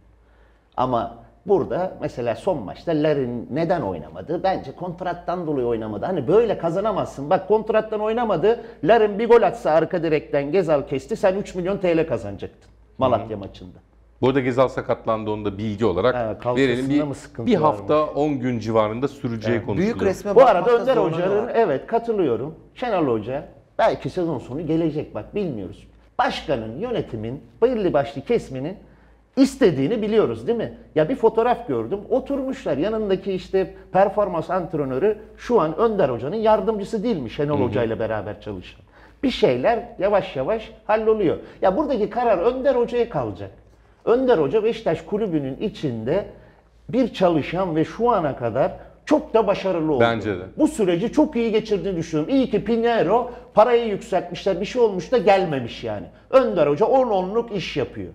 Ama burada mesela son maçta Larin neden oynamadı? Bence kontrattan dolayı oynamadı. Hani böyle kazanamazsın. Bak kontrattan oynamadı. Larin bir gol atsa arka direkten Gezal kesti. Sen üç milyon T L kazanacaktın Malatya maçında. Bu arada Gezal sakatlandı, onu da bilgi olarak Ha, kalçasında verelim. mı Bir, sıkıntı bir varmış? hafta on gün civarında süreceği konuşuluyor. Büyük resme Bu arada bakmakta Önder zorlanıyorlar. Hoca'nın evet katılıyorum. Şenol Hoca belki sezon sonu gelecek bak bilmiyoruz. Başkanın, yönetimin, belirli başlı kesminin istediğini biliyoruz değil mi? Ya bir fotoğraf gördüm. Oturmuşlar yanındaki işte performans antrenörü şu an Önder Hoca'nın yardımcısı değil mi Şenol Hoca ile beraber çalışan? Bir şeyler yavaş yavaş halloluyor. Ya buradaki karar Önder Hoca'ya kalacak. Önder Hoca Beşiktaş kulübünün içinde bir çalışan ve şu ana kadar çok da başarılı oldu. Bence de. Bu süreci çok iyi geçirdiğini düşünüyorum. İyi ki Pinheiro parayı yükseltmişler, bir şey olmuş da gelmemiş yani. Önder Hoca on onluk iş yapıyor.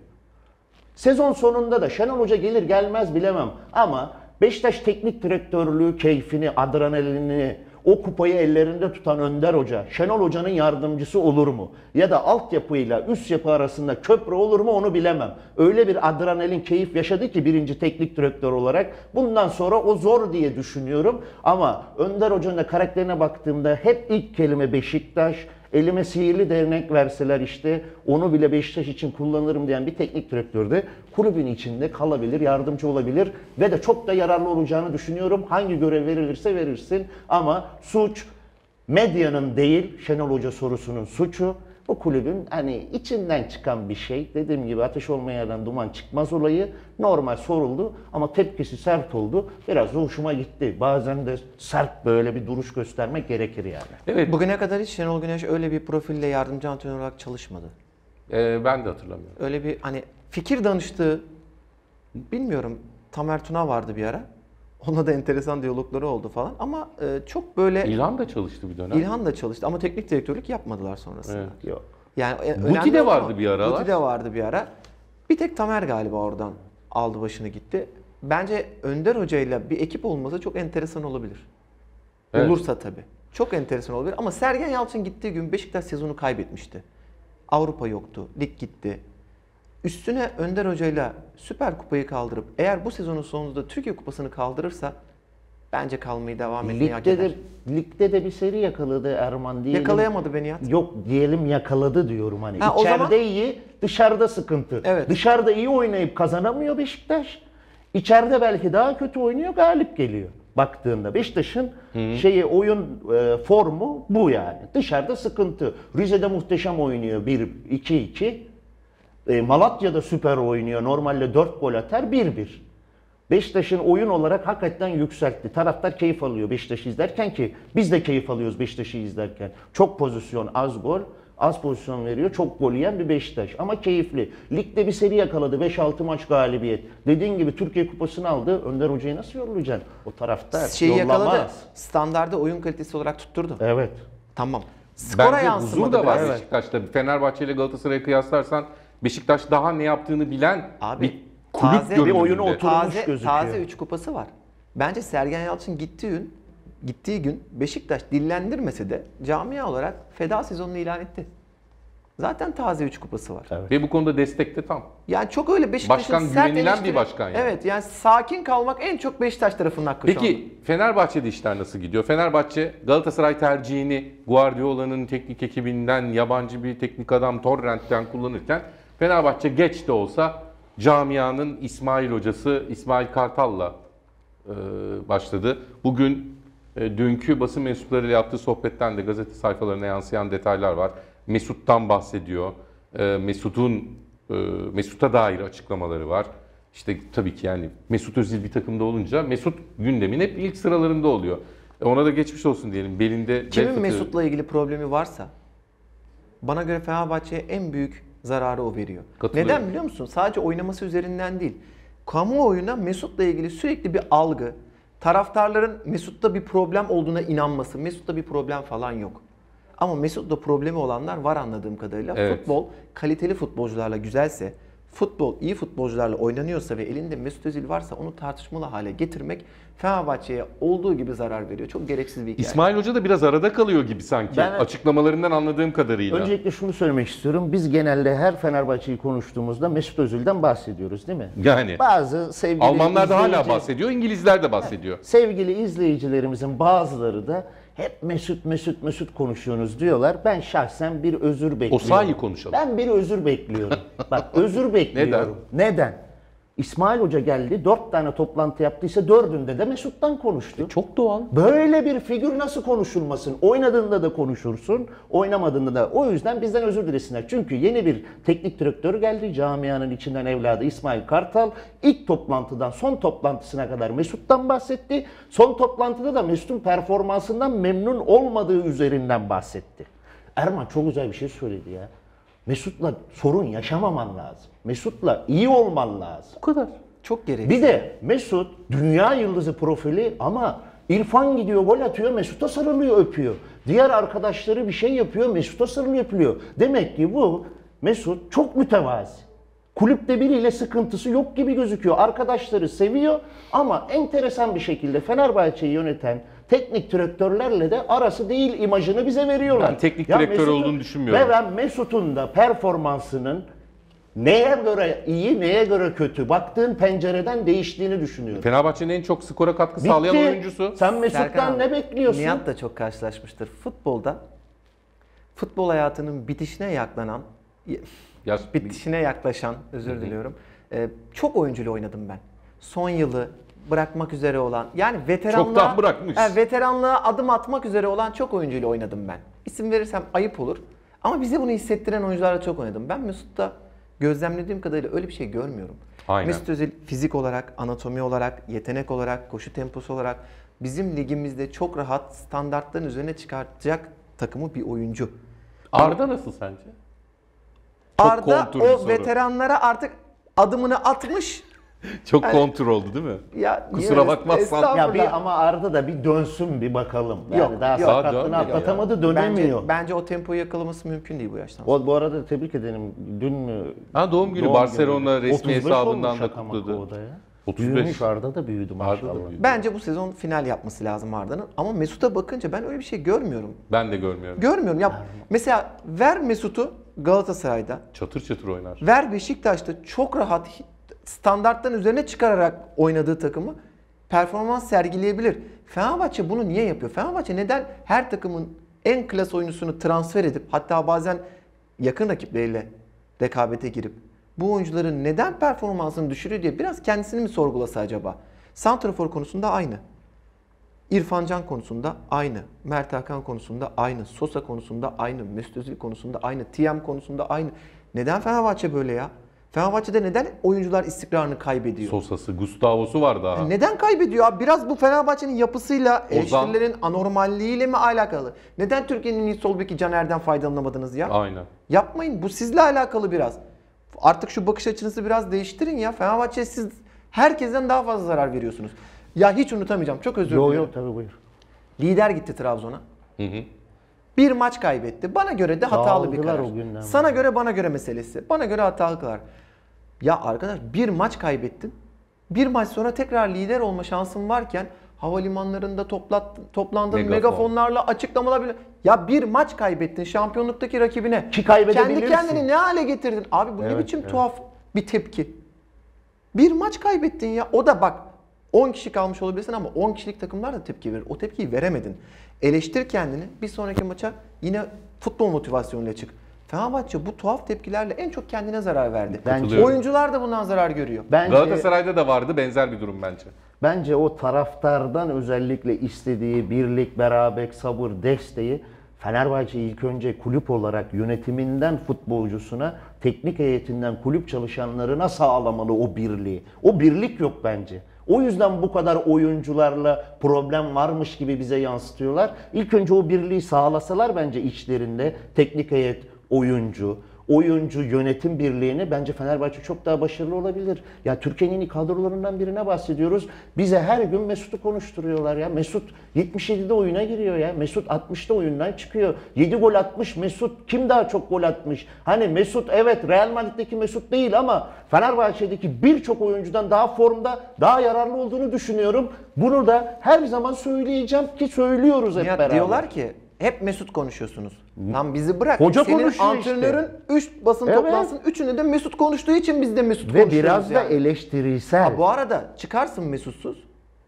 Sezon sonunda da Şenol Hoca gelir gelmez bilemem ama Beşiktaş teknik direktörlüğü keyfini, adrenalini, o kupayı ellerinde tutan Önder Hoca, Şenol Hoca'nın yardımcısı olur mu? Ya da altyapıyla üst yapı arasında köprü olur mu onu bilemem. Öyle bir adrenalin, keyif yaşadı ki birinci teknik direktör olarak. Bundan sonra o zor diye düşünüyorum. Ama Önder Hoca'nın da karakterine baktığımda hep ilk kelime Beşiktaş, elime sihirli değnek verseler işte onu bile Beşiktaş için kullanırım diyen bir teknik direktör de kulübün içinde kalabilir, yardımcı olabilir ve de çok da yararlı olacağını düşünüyorum. Hangi görev verilirse verirsin ama suç medyanın değil, Şenol Hoca sorusunun suçu. Bu kulübün hani içinden çıkan bir şey. Dediğim gibi ateş olmayan yerden duman çıkmaz olayı normal soruldu ama tepkisi sert oldu. Biraz da hoşuma gitti. Bazen de sert böyle bir duruş göstermek gerekir yani. Evet. Bugüne kadar hiç Şenol Güneş öyle bir profille yardımcı antrenör olarak çalışmadı. e, ben de hatırlamıyorum. Öyle bir hani fikir danıştığı, bilmiyorum, Tamer Tuna vardı bir ara. Onunla da enteresan diyalogları oldu falan ama e, çok böyle İlhan da çalıştı bir dönem. İlhan da çalıştı ama teknik direktörlük yapmadılar sonrasında. Evet. Yok. Yani e, Guti önemli de olan vardı o. bir aralar. Guti de vardı bir ara. Bir tek Tamer galiba oradan aldı başını gitti. Bence Önder Hoca ile bir ekip olması çok enteresan olabilir. Evet. Olursa tabii. Çok enteresan olabilir ama Sergen Yalçın gittiği gün Beşiktaş sezonu kaybetmişti. Avrupa yoktu, lig gitti. Üstüne Önder Hoca ile Süper Kupayı kaldırıp eğer bu sezonun sonunda Türkiye Kupası'nı kaldırırsa bence kalmayı devam etmeyi hak Ligde eder. de, ligde de bir seri yakaladı Erman diyelim. Yakalayamadı beni Nihat. Yok diyelim yakaladı diyorum hani. Ha, o İçeride zaman- iyi, dışarıda sıkıntı. Evet. Dışarıda iyi oynayıp kazanamıyor Beşiktaş. İçeride belki daha kötü oynuyor, galip geliyor. Baktığında Beşiktaş'ın şeyi oyun e, formu bu yani. Dışarıda sıkıntı. Rize'de muhteşem oynuyor bir iki iki. E, Malatya'da süper oynuyor. Normalde dört gol atar bir bir. Beşiktaş'ın oyun olarak hakikaten yükseltti. Taraftar keyif alıyor Beşiktaş'ı izlerken ki biz de keyif alıyoruz Beşiktaş'ı izlerken. Çok pozisyon, az gol, az pozisyon veriyor. Çok gol yiyen bir Beşiktaş ama keyifli. Ligde bir seri yakaladı. beş altı maç galibiyet. Dediğin gibi Türkiye Kupası'nı aldı. Önder Hoca'yı nasıl yollayacaksın? O taraftar Şeyi yakaladı. yollamaz. Standardı oyun kalitesi olarak tutturdu. Evet. Tamam. Skora Bence yansımadı huzur da var biraz. Beşiktaş'ta. Fenerbahçe ile Galatasaray'ı kıyaslarsan Beşiktaş daha ne yaptığını bilen Abi, bir kulüp taze bir görünümünde. oyunu otur- Oturmuş Taze, gözüküyor. taze üç kupası var. Bence Sergen Yalçın gittiği gün, gittiği gün Beşiktaş dillendirmese de camia olarak feda sezonunu ilan etti. Zaten taze üç kupası var. Evet. Ve bu konuda destek de tam. Yani çok öyle Beşiktaş'ın Başkan sert güvenilen eleştiri- bir başkan yani. Evet, yani sakin kalmak en çok Beşiktaş tarafının hakkı şu anda. Peki Fenerbahçe'de işler nasıl gidiyor? Fenerbahçe Galatasaray tercihini Guardiola'nın teknik ekibinden yabancı bir teknik adam Torrent'ten kullanırken Fenerbahçe geç de olsa camianın İsmail hocası İsmail Kartal'la e, başladı. Bugün e, dünkü basın mensuplarıyla yaptığı sohbetten de gazete sayfalarına yansıyan detaylar var. Mesut'tan bahsediyor. E, Mesut'un e, Mesut'a dair açıklamaları var. İşte tabii ki yani Mesut Özil bir takımda olunca Mesut gündemin hep ilk sıralarında oluyor. E, ona da geçmiş olsun diyelim. Belinde bel Kimin fıtığı- Mesut'la ilgili problemi varsa bana göre Fenerbahçe'ye en büyük zararı o veriyor. Katılıyorum. Neden biliyor musun? Sadece oynaması üzerinden değil. Kamuoyuna Mesut'la ilgili sürekli bir algı, taraftarların Mesut'ta bir problem olduğuna inanması, Mesut'ta bir problem falan yok. Ama Mesut'la problemi olanlar var anladığım kadarıyla. Evet. Futbol kaliteli futbolcularla güzelse, futbol iyi futbolcularla oynanıyorsa ve elinde Mesut Özil varsa onu tartışmalı hale getirmek Fenerbahçe'ye olduğu gibi zarar veriyor. Çok gereksiz bir hikaye. İsmail Hoca da biraz arada kalıyor gibi sanki. Ben- Açıklamalarından anladığım kadarıyla. Öncelikle şunu söylemek istiyorum. Biz genelde her Fenerbahçe'yi konuştuğumuzda Mesut Özil'den bahsediyoruz değil mi? Yani Bazı sevgili Almanlar da hala izleyici- bahsediyor, İngilizler de bahsediyor. Sevgili izleyicilerimizin bazıları da hep Mesut Mesut Mesut konuşuyorsunuz diyorlar. Ben şahsen bir özür bekliyorum. Osayi konuşalım. Ben bir özür bekliyorum. Bak özür bekliyorum. Neden? İsmail Hoca geldi, dört tane toplantı yaptıysa dördünde de Mesut'tan konuştu. Çok doğal. Böyle bir figür nasıl konuşulmasın? Oynadığında da konuşursun, oynamadığında da. O yüzden bizden özür dilesinler. Çünkü yeni bir teknik direktör geldi. Camianın içinden evladı İsmail Kartal. İlk toplantıdan son toplantısına kadar Mesut'tan bahsetti. Son toplantıda da Mesut'un performansından memnun olmadığı üzerinden bahsetti. Erman çok güzel bir şey söyledi ya. Mesut'la sorun yaşamaman lazım. Mesut'la iyi olman lazım. Bu kadar. Çok gereksiz. Bir de Mesut dünya yıldızı profili ama İrfan gidiyor gol atıyor Mesut'a sarılıyor öpüyor. Diğer arkadaşları bir şey yapıyor Mesut'a sarılıyor öpüyor. Demek ki bu Mesut çok mütevazi. Kulüpte biriyle sıkıntısı yok gibi gözüküyor. Arkadaşları seviyor ama enteresan bir şekilde Fenerbahçe'yi yöneten teknik direktörlerle de arası değil imajını bize veriyorlar. Ben teknik Ya direktör Mesut'un- olduğunu düşünmüyorum. Ve ben Mesut'un da performansının neye göre iyi, neye göre kötü baktığın pencereden değiştiğini düşünüyorum. Fenerbahçe'nin en çok skora katkı Bitti. sağlayan oyuncusu. Sen Mesut'tan Serkan abi, ne bekliyorsun? Nihat da çok karşılaşmıştır. Futbolda futbol hayatının bitişine yaklanan, Ya, bitişine yaklaşan, özür diliyorum. Ee, çok oyuncuyla oynadım ben. Son yılı bırakmak üzere olan, yani veteranlığa, Çoktan bırakmış. He, veteranlığa adım atmak üzere olan çok oyuncuyla oynadım ben. İsim verirsem ayıp olur. Ama bize bunu hissettiren oyuncularla çok oynadım. Ben Mesut'ta gözlemlediğim kadarıyla öyle bir şey görmüyorum. Aynen. Mesut Özil fizik olarak, anatomi olarak, yetenek olarak, koşu temposu olarak bizim ligimizde çok rahat standartların üzerine çıkartacak takımı bir oyuncu. Arda nasıl sence? Çok Arda kontur bir o soru. veteranlara artık adımını atmış. Çok Yani- kontur oldu değil mi? Ya Kusura yine- bakmazsan. estağfurullah. Ya bir ama Arda da bir dönsün bir bakalım. Yani Yok, daha yok. sakatlığını Daha dönmüyor atlatamadı, dönemiyor. Bence, bence o tempoyu yakalaması mümkün değil bu yaştan sonra. O, bu arada da tebrik edelim. Dün mü? Ha doğum günü Doğum Barcelona günü. resmi otuz beş hesabından olmuş da şaka maka kutladı. o da ya. otuz beş. Büyümüş, Arda da büyüdü maşallah. Arda da büyüdü. Bence bu sezon final yapması lazım Arda'nın. Ama Mesut'a bakınca ben öyle bir şey görmüyorum. Ben de görmüyorum. Görmüyorum. Ya mesela ver Mesut'u Galatasaray'da, Çatır çatır oynar. ver Beşiktaş'ta çok rahat standartların üzerine çıkararak oynadığı takımı performans sergileyebilir. Fenerbahçe bunu niye yapıyor? Fenerbahçe neden her takımın en klas oyuncusunu transfer edip hatta bazen yakın rakipleriyle rekabete girip bu oyuncuların neden performansını düşürüyor diye biraz kendisini mi sorgulasa acaba? Santrafor konusunda aynı. İrfan Can konusunda aynı. Mert Hakan konusunda aynı. Sosa konusunda aynı. Mesut Özil konusunda aynı. T M konusunda aynı. Neden Fenerbahçe böyle ya? Fenerbahçe'de neden oyuncular istikrarını kaybediyor? Sosası, Gustavo'su var daha. Neden kaybediyor abi? Biraz bu Fenerbahçe'nin yapısıyla, Ozan. eleştirilerin anormalliğiyle mi alakalı? Neden Türkiye'nin en iyi sol beki Caner'den faydalanamadınız ya? Aynen. Yapmayın. Bu sizle alakalı biraz. Artık şu bakış açınızı biraz değiştirin ya. Fenerbahçe'ye siz herkesten daha fazla zarar veriyorsunuz. Ya hiç unutamayacağım. Çok özür Yo dilerim. yo tabii buyur. Lider gitti Trabzon'a. Hı hı. Bir maç kaybetti. Bana göre de hatalı bir Dağıldılar karar. o günden Sana sonra. göre bana göre meselesi. Bana göre hatalı karar. Ya arkadaş bir maç kaybettin. Bir maç sonra tekrar lider olma şansın varken havalimanlarında toplat, toplandın Megafon. megafonlarla açıklamalar bile. Ya bir maç kaybettin şampiyonluktaki rakibine. Ki kaybedebilirsin. Kendi kendini ne hale getirdin? Abi bu ne Evet, biçim evet. tuhaf bir tepki. Bir maç kaybettin ya. O da bak on kişi kalmış olabilirsin ama on kişilik takımlar da tepki verir. O tepkiyi veremedin. Eleştir kendini. Bir sonraki maça yine futbol motivasyonuyla çık. Fenerbahçe bu tuhaf tepkilerle en çok kendine zarar verdi. Bence- Oyuncular da bundan zarar görüyor. Bence, Galatasaray'da da vardı benzer bir durum bence. bence o taraftardan özellikle istediği birlik, beraber, sabır, desteği Fenerbahçe ilk önce kulüp olarak yönetiminden futbolcusuna, teknik heyetinden kulüp çalışanlarına sağlamalı o birliği. O birlik yok bence. O yüzden bu kadar oyuncularla problem varmış gibi bize yansıtıyorlar. İlk önce o birliği sağlasalar bence içlerinde teknik heyet, oyuncu, oyuncu yönetim birliğini bence Fenerbahçe çok daha başarılı olabilir. Ya Türkiye'nin en iyi kadrolarından birine bahsediyoruz. Bize her gün Mesut'u konuşturuyorlar ya. Mesut yetmiş yedide oyuna giriyor ya. Mesut altmışta oyundan çıkıyor. yedi gol atmış Mesut. Kim daha çok gol atmış? Hani Mesut evet Real Madrid'deki Mesut değil ama Fenerbahçe'deki birçok oyuncudan daha formda, daha yararlı olduğunu düşünüyorum. Bunu da her zaman söyleyeceğim ki söylüyoruz hep Nihat, beraber. diyorlar ki hep Mesut konuşuyorsunuz. Lan bizi bırak. Hoca Senin konuşuyor antrenörün üç basın Evet. toplansın. Üçünü de Mesut konuştuğu için biz de Mesut Ve konuşuyoruz biraz da yani. eleştirisel. Ha, bu arada çıkarsın Mesut'suz.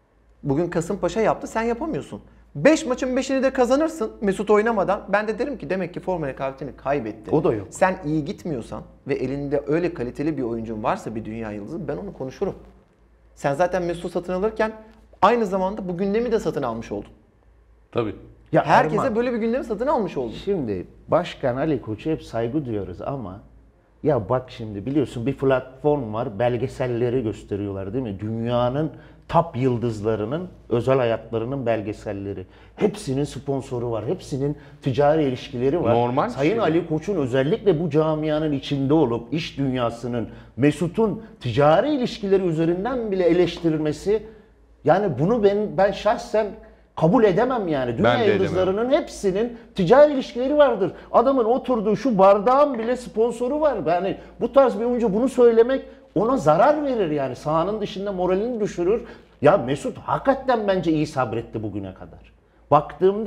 Bugün Kasımpaşa yaptı, sen yapamıyorsun. beş maçın beşini de kazanırsın Mesut oynamadan. Ben de derim ki demek ki forma rekabetini kaybetti. O da yok. Sen iyi gitmiyorsan ve elinde öyle kaliteli bir oyuncun varsa bir dünya yıldızı ben onu konuşurum. Sen zaten Mesut'u satın alırken aynı zamanda bu gündemi de satın almış oldun. Tabii. Ya Herkese Erman, böyle bir gündemi satın almış oldun. Şimdi Başkan Ali Koç'a hep saygı duyuyoruz ama ya bak şimdi biliyorsun bir platform var, belgeselleri gösteriyorlar değil mi? Dünyanın top yıldızlarının özel hayatlarının belgeselleri. Hepsinin sponsoru var, hepsinin ticari ilişkileri var. Normal Sayın şey. Ali Koç'un özellikle bu camianın içinde olup iş dünyasının Mesut'un ticari ilişkileri üzerinden bile eleştirilmesi, yani bunu ben ben şahsen kabul edemem yani. Dünya Ben de yıldızlarının hepsinin ticari ilişkileri vardır. Adamın oturduğu şu bardağın bile sponsoru var. Yani bu tarz bir oyuncu bunu söylemek ona zarar verir yani. Sahanın dışında moralini düşürür. Ya Mesut hakikaten bence iyi sabretti bugüne kadar. Baktığımda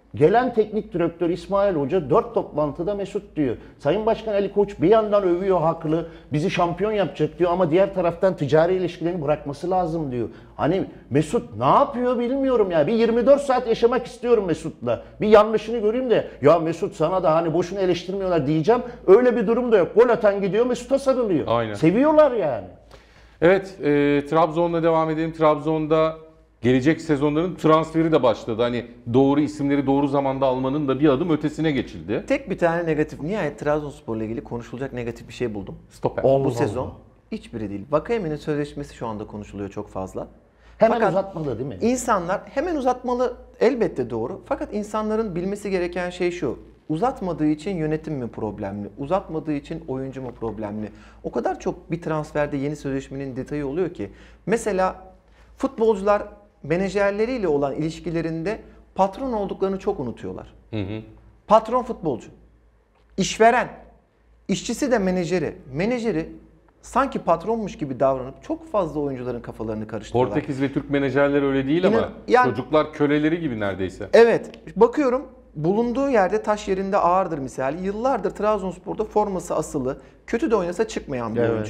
Gelen teknik direktör İsmail Hoca dört toplantıda Mesut diyor. Sayın Başkan Ali Koç bir yandan övüyor, haklı. Bizi şampiyon yapacak diyor ama diğer taraftan ticari ilişkilerini bırakması lazım diyor. Hani Mesut ne yapıyor bilmiyorum ya. Bir yirmi dört saat yaşamak istiyorum Mesut'la. Bir yanlışını göreyim de ya Mesut sana da hani boşuna eleştirmiyorlar diyeceğim. Öyle bir durum da yok. Gol atan gidiyor, Mesut'a sarılıyor. Aynen. Seviyorlar yani. Evet, e, Trabzon'la devam edelim. Trabzon'da gelecek sezonların transferi de başladı. Hani doğru isimleri doğru zamanda almanın da bir adım ötesine geçildi. Tek bir tane negatif. Nihayet Trabzonspor'la ilgili konuşulacak negatif bir şey buldum. Stoper. Allah Bu sezon Allah. hiçbiri değil. Vakayeme'nin sözleşmesi şu anda konuşuluyor çok fazla. Hemen Fakat uzatmalı değil mi? İnsanlar hemen uzatmalı, elbette doğru. Fakat insanların bilmesi gereken şey şu. Uzatmadığı için yönetim mi problemli? Uzatmadığı için oyuncu mu problemli? O kadar çok bir transferde yeni sözleşmenin detayı oluyor ki. Mesela futbolcular menajerleriyle olan ilişkilerinde patron olduklarını çok unutuyorlar. Hı hı. Patron futbolcu, işveren, işçisi de menajeri. Menajeri sanki patronmuş gibi davranıp çok fazla oyuncuların kafalarını karıştırıyorlar. Portekiz ve Türk menajerler öyle değil İnan- ama yani- çocuklar köleleri gibi neredeyse. Evet, bakıyorum bulunduğu yerde taş yerinde ağırdır misali. Yıllardır Trabzonspor'da forması asılı, kötü de oynasa çıkmayan bir Evet. oyuncu.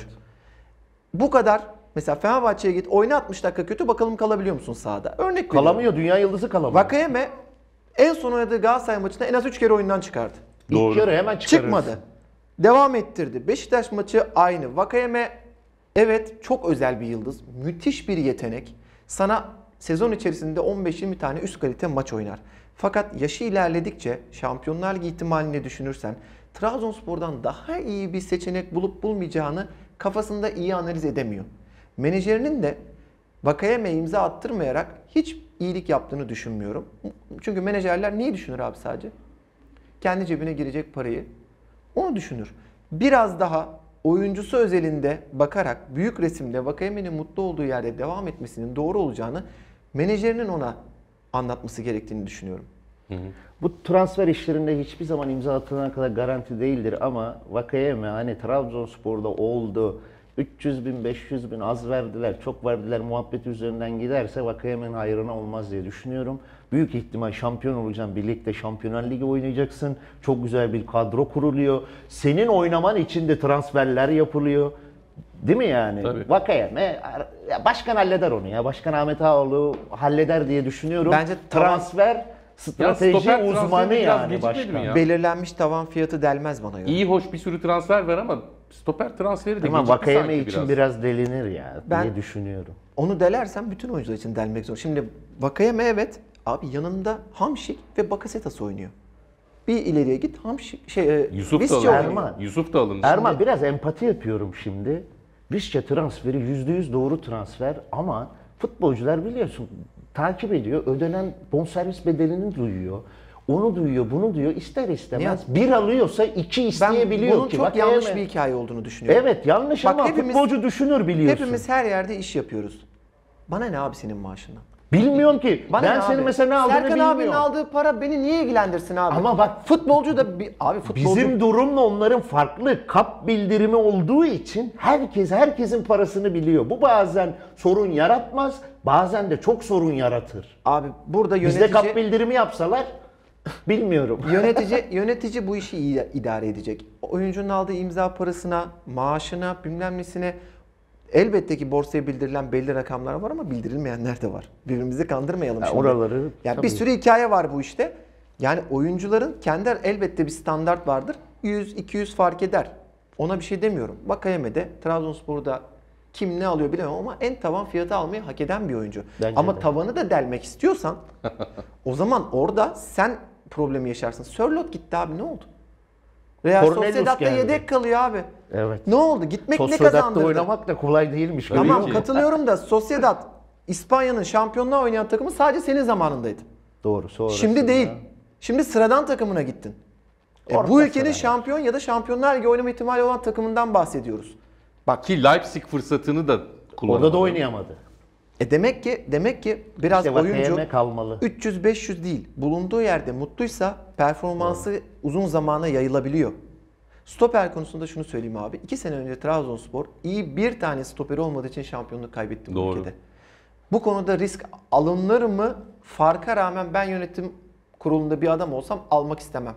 Bu kadar mesela Fenerbahçe'ye git, oyna altmış dakika kötü, bakalım kalabiliyor musun sahada? Örnek veriyorum. Kalamıyor, dünya yıldızı kalamıyor. Vakayeme en son oynadığı Galatasaray maçında en az üç kere oyundan çıkardı. İlk Doğru. yarı hemen çıkarırız. Çıkmadı. Devam ettirdi. Beşiktaş maçı aynı. Vakayeme evet çok özel bir yıldız. Müthiş bir yetenek. Sana sezon içerisinde on beş yirmi tane üst kalite maç oynar. Fakat yaşı ilerledikçe Şampiyonlar Ligi ihtimalini düşünürsen Trabzonspor'dan daha iyi bir seçenek bulup bulmayacağını kafasında iyi analiz edemiyor. Menajerinin de Vakayeme'ye imza attırmayarak hiç iyilik yaptığını düşünmüyorum. Çünkü menajerler neyi düşünür abi sadece? Kendi cebine girecek parayı. Onu düşünür. Biraz daha oyuncusu özelinde bakarak büyük resimde Vakayeme'nin mutlu olduğu yerde devam etmesinin doğru olacağını menajerinin ona anlatması gerektiğini düşünüyorum. Bu transfer işlerinde hiçbir zaman imza atılana kadar garanti değildir ama Vakayeme hani Trabzonspor'da oldu. üç yüz bin, beş yüz bin az verdiler, çok verdiler muhabbeti üzerinden giderse Vakayeme'nin hayrına olmaz diye düşünüyorum. Büyük ihtimal şampiyon olacaksın, birlikte Şampiyonlar Ligi oynayacaksın. Çok güzel bir kadro kuruluyor. Senin oynaman için de transferler yapılıyor. Değil mi yani? Tabii. Vakayeme, ya başkan halleder onu ya. Başkan Ahmet Ağaoğlu halleder diye düşünüyorum. Bence tavan- transfer strateji stoper uzmanı transferi biraz yani gecikmedi mi başkan. ya? Belirlenmiş tavan fiyatı delmez bana göre. İyi hoş bir sürü transfer var ama stoper transferi de Ama gecikti Vakayeme sanki için biraz. biraz. delinir ya Ben- diye düşünüyorum. Onu delersen bütün oyuncular için delmek zor. Şimdi Vakayeme evet abi yanında Hamşik ve Bakasetas oynuyor. Bir ileriye git Hamşik şey e, Yusuf da Visca alındı. oynuyor. Erman. Yusuf da alındı. Erman biraz empati yapıyorum şimdi. Visca transferi yüzde yüz doğru transfer ama futbolcular biliyorsun takip ediyor. Ödenen bonservis bedelini duyuyor. Onu duyuyor, bunu duyuyor. İster istemez bir alıyorsa iki Ben isteyebiliyor bunun ki. çok Vakayeme- yanlış bir hikaye olduğunu düşünüyorum. Evet yanlış Bak ama hepimiz- futbolcu düşünür biliyorsun. Hepimiz her yerde iş yapıyoruz. Bana ne abi senin maaşından? Bilmiyorum ki. Bana ben ne senin abi? mesela ne aldığını Serkan bilmiyorum. abinin aldığı para beni niye ilgilendirsin abi? Ama bak- futbolcu da bir abi futbolcu Bizim durumla onların farklı kap bildirimi olduğu için herkes herkesin parasını biliyor. Bu bazen sorun yaratmaz, bazen de çok sorun yaratır. abi burada Bizde yönetici kap bildirimi yapsalar bilmiyorum. yönetici yönetici bu işi iyi idare edecek. Oyuncunun aldığı imza parasına, maaşına, bilmem nesine elbette ki borsaya bildirilen belli rakamlar var ama bildirilmeyenler de var. Birbirimizi kandırmayalım Ya şimdi. oraları yani tabii. bir sürü hikaye var bu işte. Yani oyuncuların kendi elbette bir standart vardır. yüz iki yüz fark eder. Ona bir şey demiyorum. Vakayeme'de Trabzonspor'da kim ne alıyor bilemem ama en tavan fiyatı almayı hak eden bir oyuncu. Bence ama de. tavanı da delmek istiyorsan o zaman orada sen problemi yaşarsın. Sörloth gitti abi ne oldu? Real Cornelius Sociedad'da geldi. yedek kalıyor abi. Evet. Ne oldu? Gitmek ne Sociedad'da kazandırdı? oynamak da kolay değilmiş. Tabii Tamam ki. katılıyorum da Sociedad İspanya'nın şampiyonluğa oynayan takımı sadece senin zamanındaydı. Doğru. Sonrasında. Şimdi değil. Şimdi sıradan takımına gittin. E, Orta bu ülkenin sıra. şampiyon ya da Şampiyonlar Ligi oynama ihtimali olan takımından bahsediyoruz. Bak Ki Leipzig fırsatını da kullanamadı. Orada da oynayamadı. e demek ki demek ki biraz İşte oyuncu Vakayeme kalmalı. üç yüz beş yüz değil. Bulunduğu yerde mutluysa performansı uzun zamana yayılabiliyor. Stoper konusunda şunu söyleyeyim abi. iki sene önce Trabzonspor iyi bir tane stoperi olmadığı için şampiyonluk kaybetti bu Doğru. ülkede. Bu konuda risk alınır mı? Farka rağmen ben yönetim kurulunda bir adam olsam almak istemem.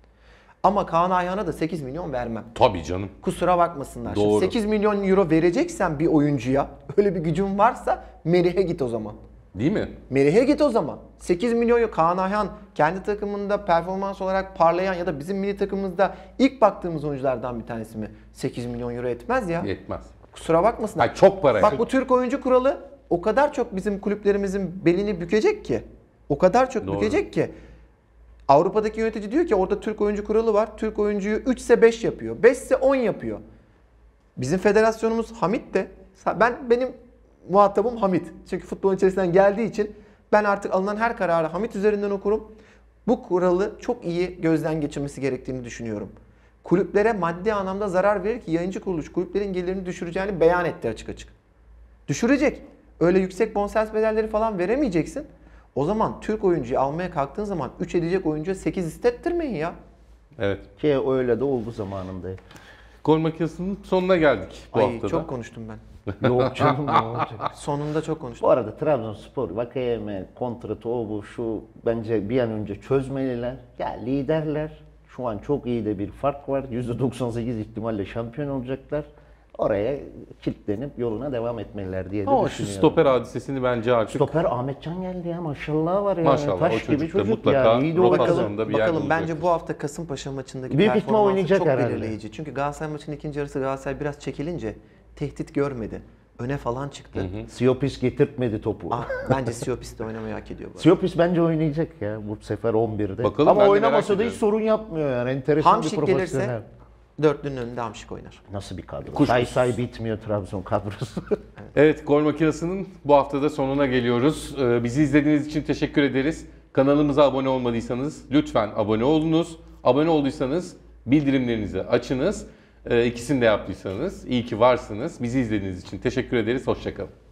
Ama Kaan Ayhan'a da sekiz milyon vermem. Tabii canım. Kusura bakmasınlar. Doğru. Şimdi sekiz milyon euro vereceksen bir oyuncuya, öyle bir gücün varsa Merih'e git o zaman. Değil mi? Merih'e git o zaman. sekiz milyon euro Kaan Ayhan kendi takımında performans olarak parlayan ya da bizim milli takımımızda ilk baktığımız oyunculardan bir tanesi mi? sekiz milyon euro etmez ya. Yetmez. Kusura bakmasınlar. Ay çok para. Bak bu Türk oyuncu kuralı o kadar çok bizim kulüplerimizin belini bükecek ki. O kadar çok Doğru. bükecek ki. Avrupa'daki yönetici diyor ki orada Türk oyuncu kuralı var. Türk oyuncuyu üç ise beş yapıyor. beş ise on yapıyor. Bizim federasyonumuz Hamit de ben benim muhatabım Hamit. Çünkü futbolun içerisinden geldiği için ben artık alınan her kararı Hamit üzerinden okurum. Bu kuralı çok iyi gözden geçirmesi gerektiğini düşünüyorum. Kulüplere maddi anlamda zarar verir ki yayıncı kuruluş kulüplerin gelirini düşüreceğini beyan etti açık açık. Düşürecek. Öyle yüksek bonservis bedelleri falan veremeyeceksin. O zaman Türk oyuncuyu almaya kalktığın zaman üç edecek oyuncuya sekiz istettirmeyin ya. Evet. Ki öyle de oldu zamanında. Gol makinesinin sonuna geldik bu Ay haftada. çok konuştum ben. Yok canım ne olacak? Sonunda çok konuştum. Bu arada Trabzonspor, Vakayeme, kontratı o bu şu bence bir an önce çözmeliler. Ya liderler. Şu an çok iyi de bir fark var. yüzde doksan sekiz ihtimalle şampiyon olacaklar. Oraya kilitlenip yoluna devam etmeliler diye de Ama şu düşünüyorum. stoper hadisesini bence artık Stoper Ahmetcan geldi ya maşallah var ya. Maşallah, Taş o gibi çocuk da çocuk mutlaka ya. İyi de oynadı. rotasyonda Bakalım, bir yer bakalım bence bulacaktır. bu hafta Kasımpaşa maçındaki Büyük ihtimal performansı oynayacak çok herhalde. belirleyici. Çünkü Galatasaray maçının ikinci yarısı Galatasaray biraz çekilince tehdit görmedi. Öne falan çıktı. Siopis getirtmedi topu. Ah, bence Siopis de oynamayı hak ediyor bu arada. Siopis bence oynayacak ya bu sefer on birde. Bakalım, ben Ama de merak oynamasa da hiç ediyorum. sorun yapmıyor yani. Enteresan bir Hamşik profesyonel. gelirse dörtlünün önünde Hamşik oynar. Nasıl bir kadro? Kuşkusuz. Say say bitmiyor Trabzon kadrosu. Evet, Gol Makinası'nın bu haftada sonuna geliyoruz. Ee, bizi izlediğiniz için teşekkür ederiz. Kanalımıza abone olmadıysanız lütfen abone olunuz. Abone olduysanız bildirimlerinizi açınız. Ee, ikisini de yaptıysanız iyi ki varsınız. Bizi izlediğiniz için teşekkür ederiz. Hoşça kalın.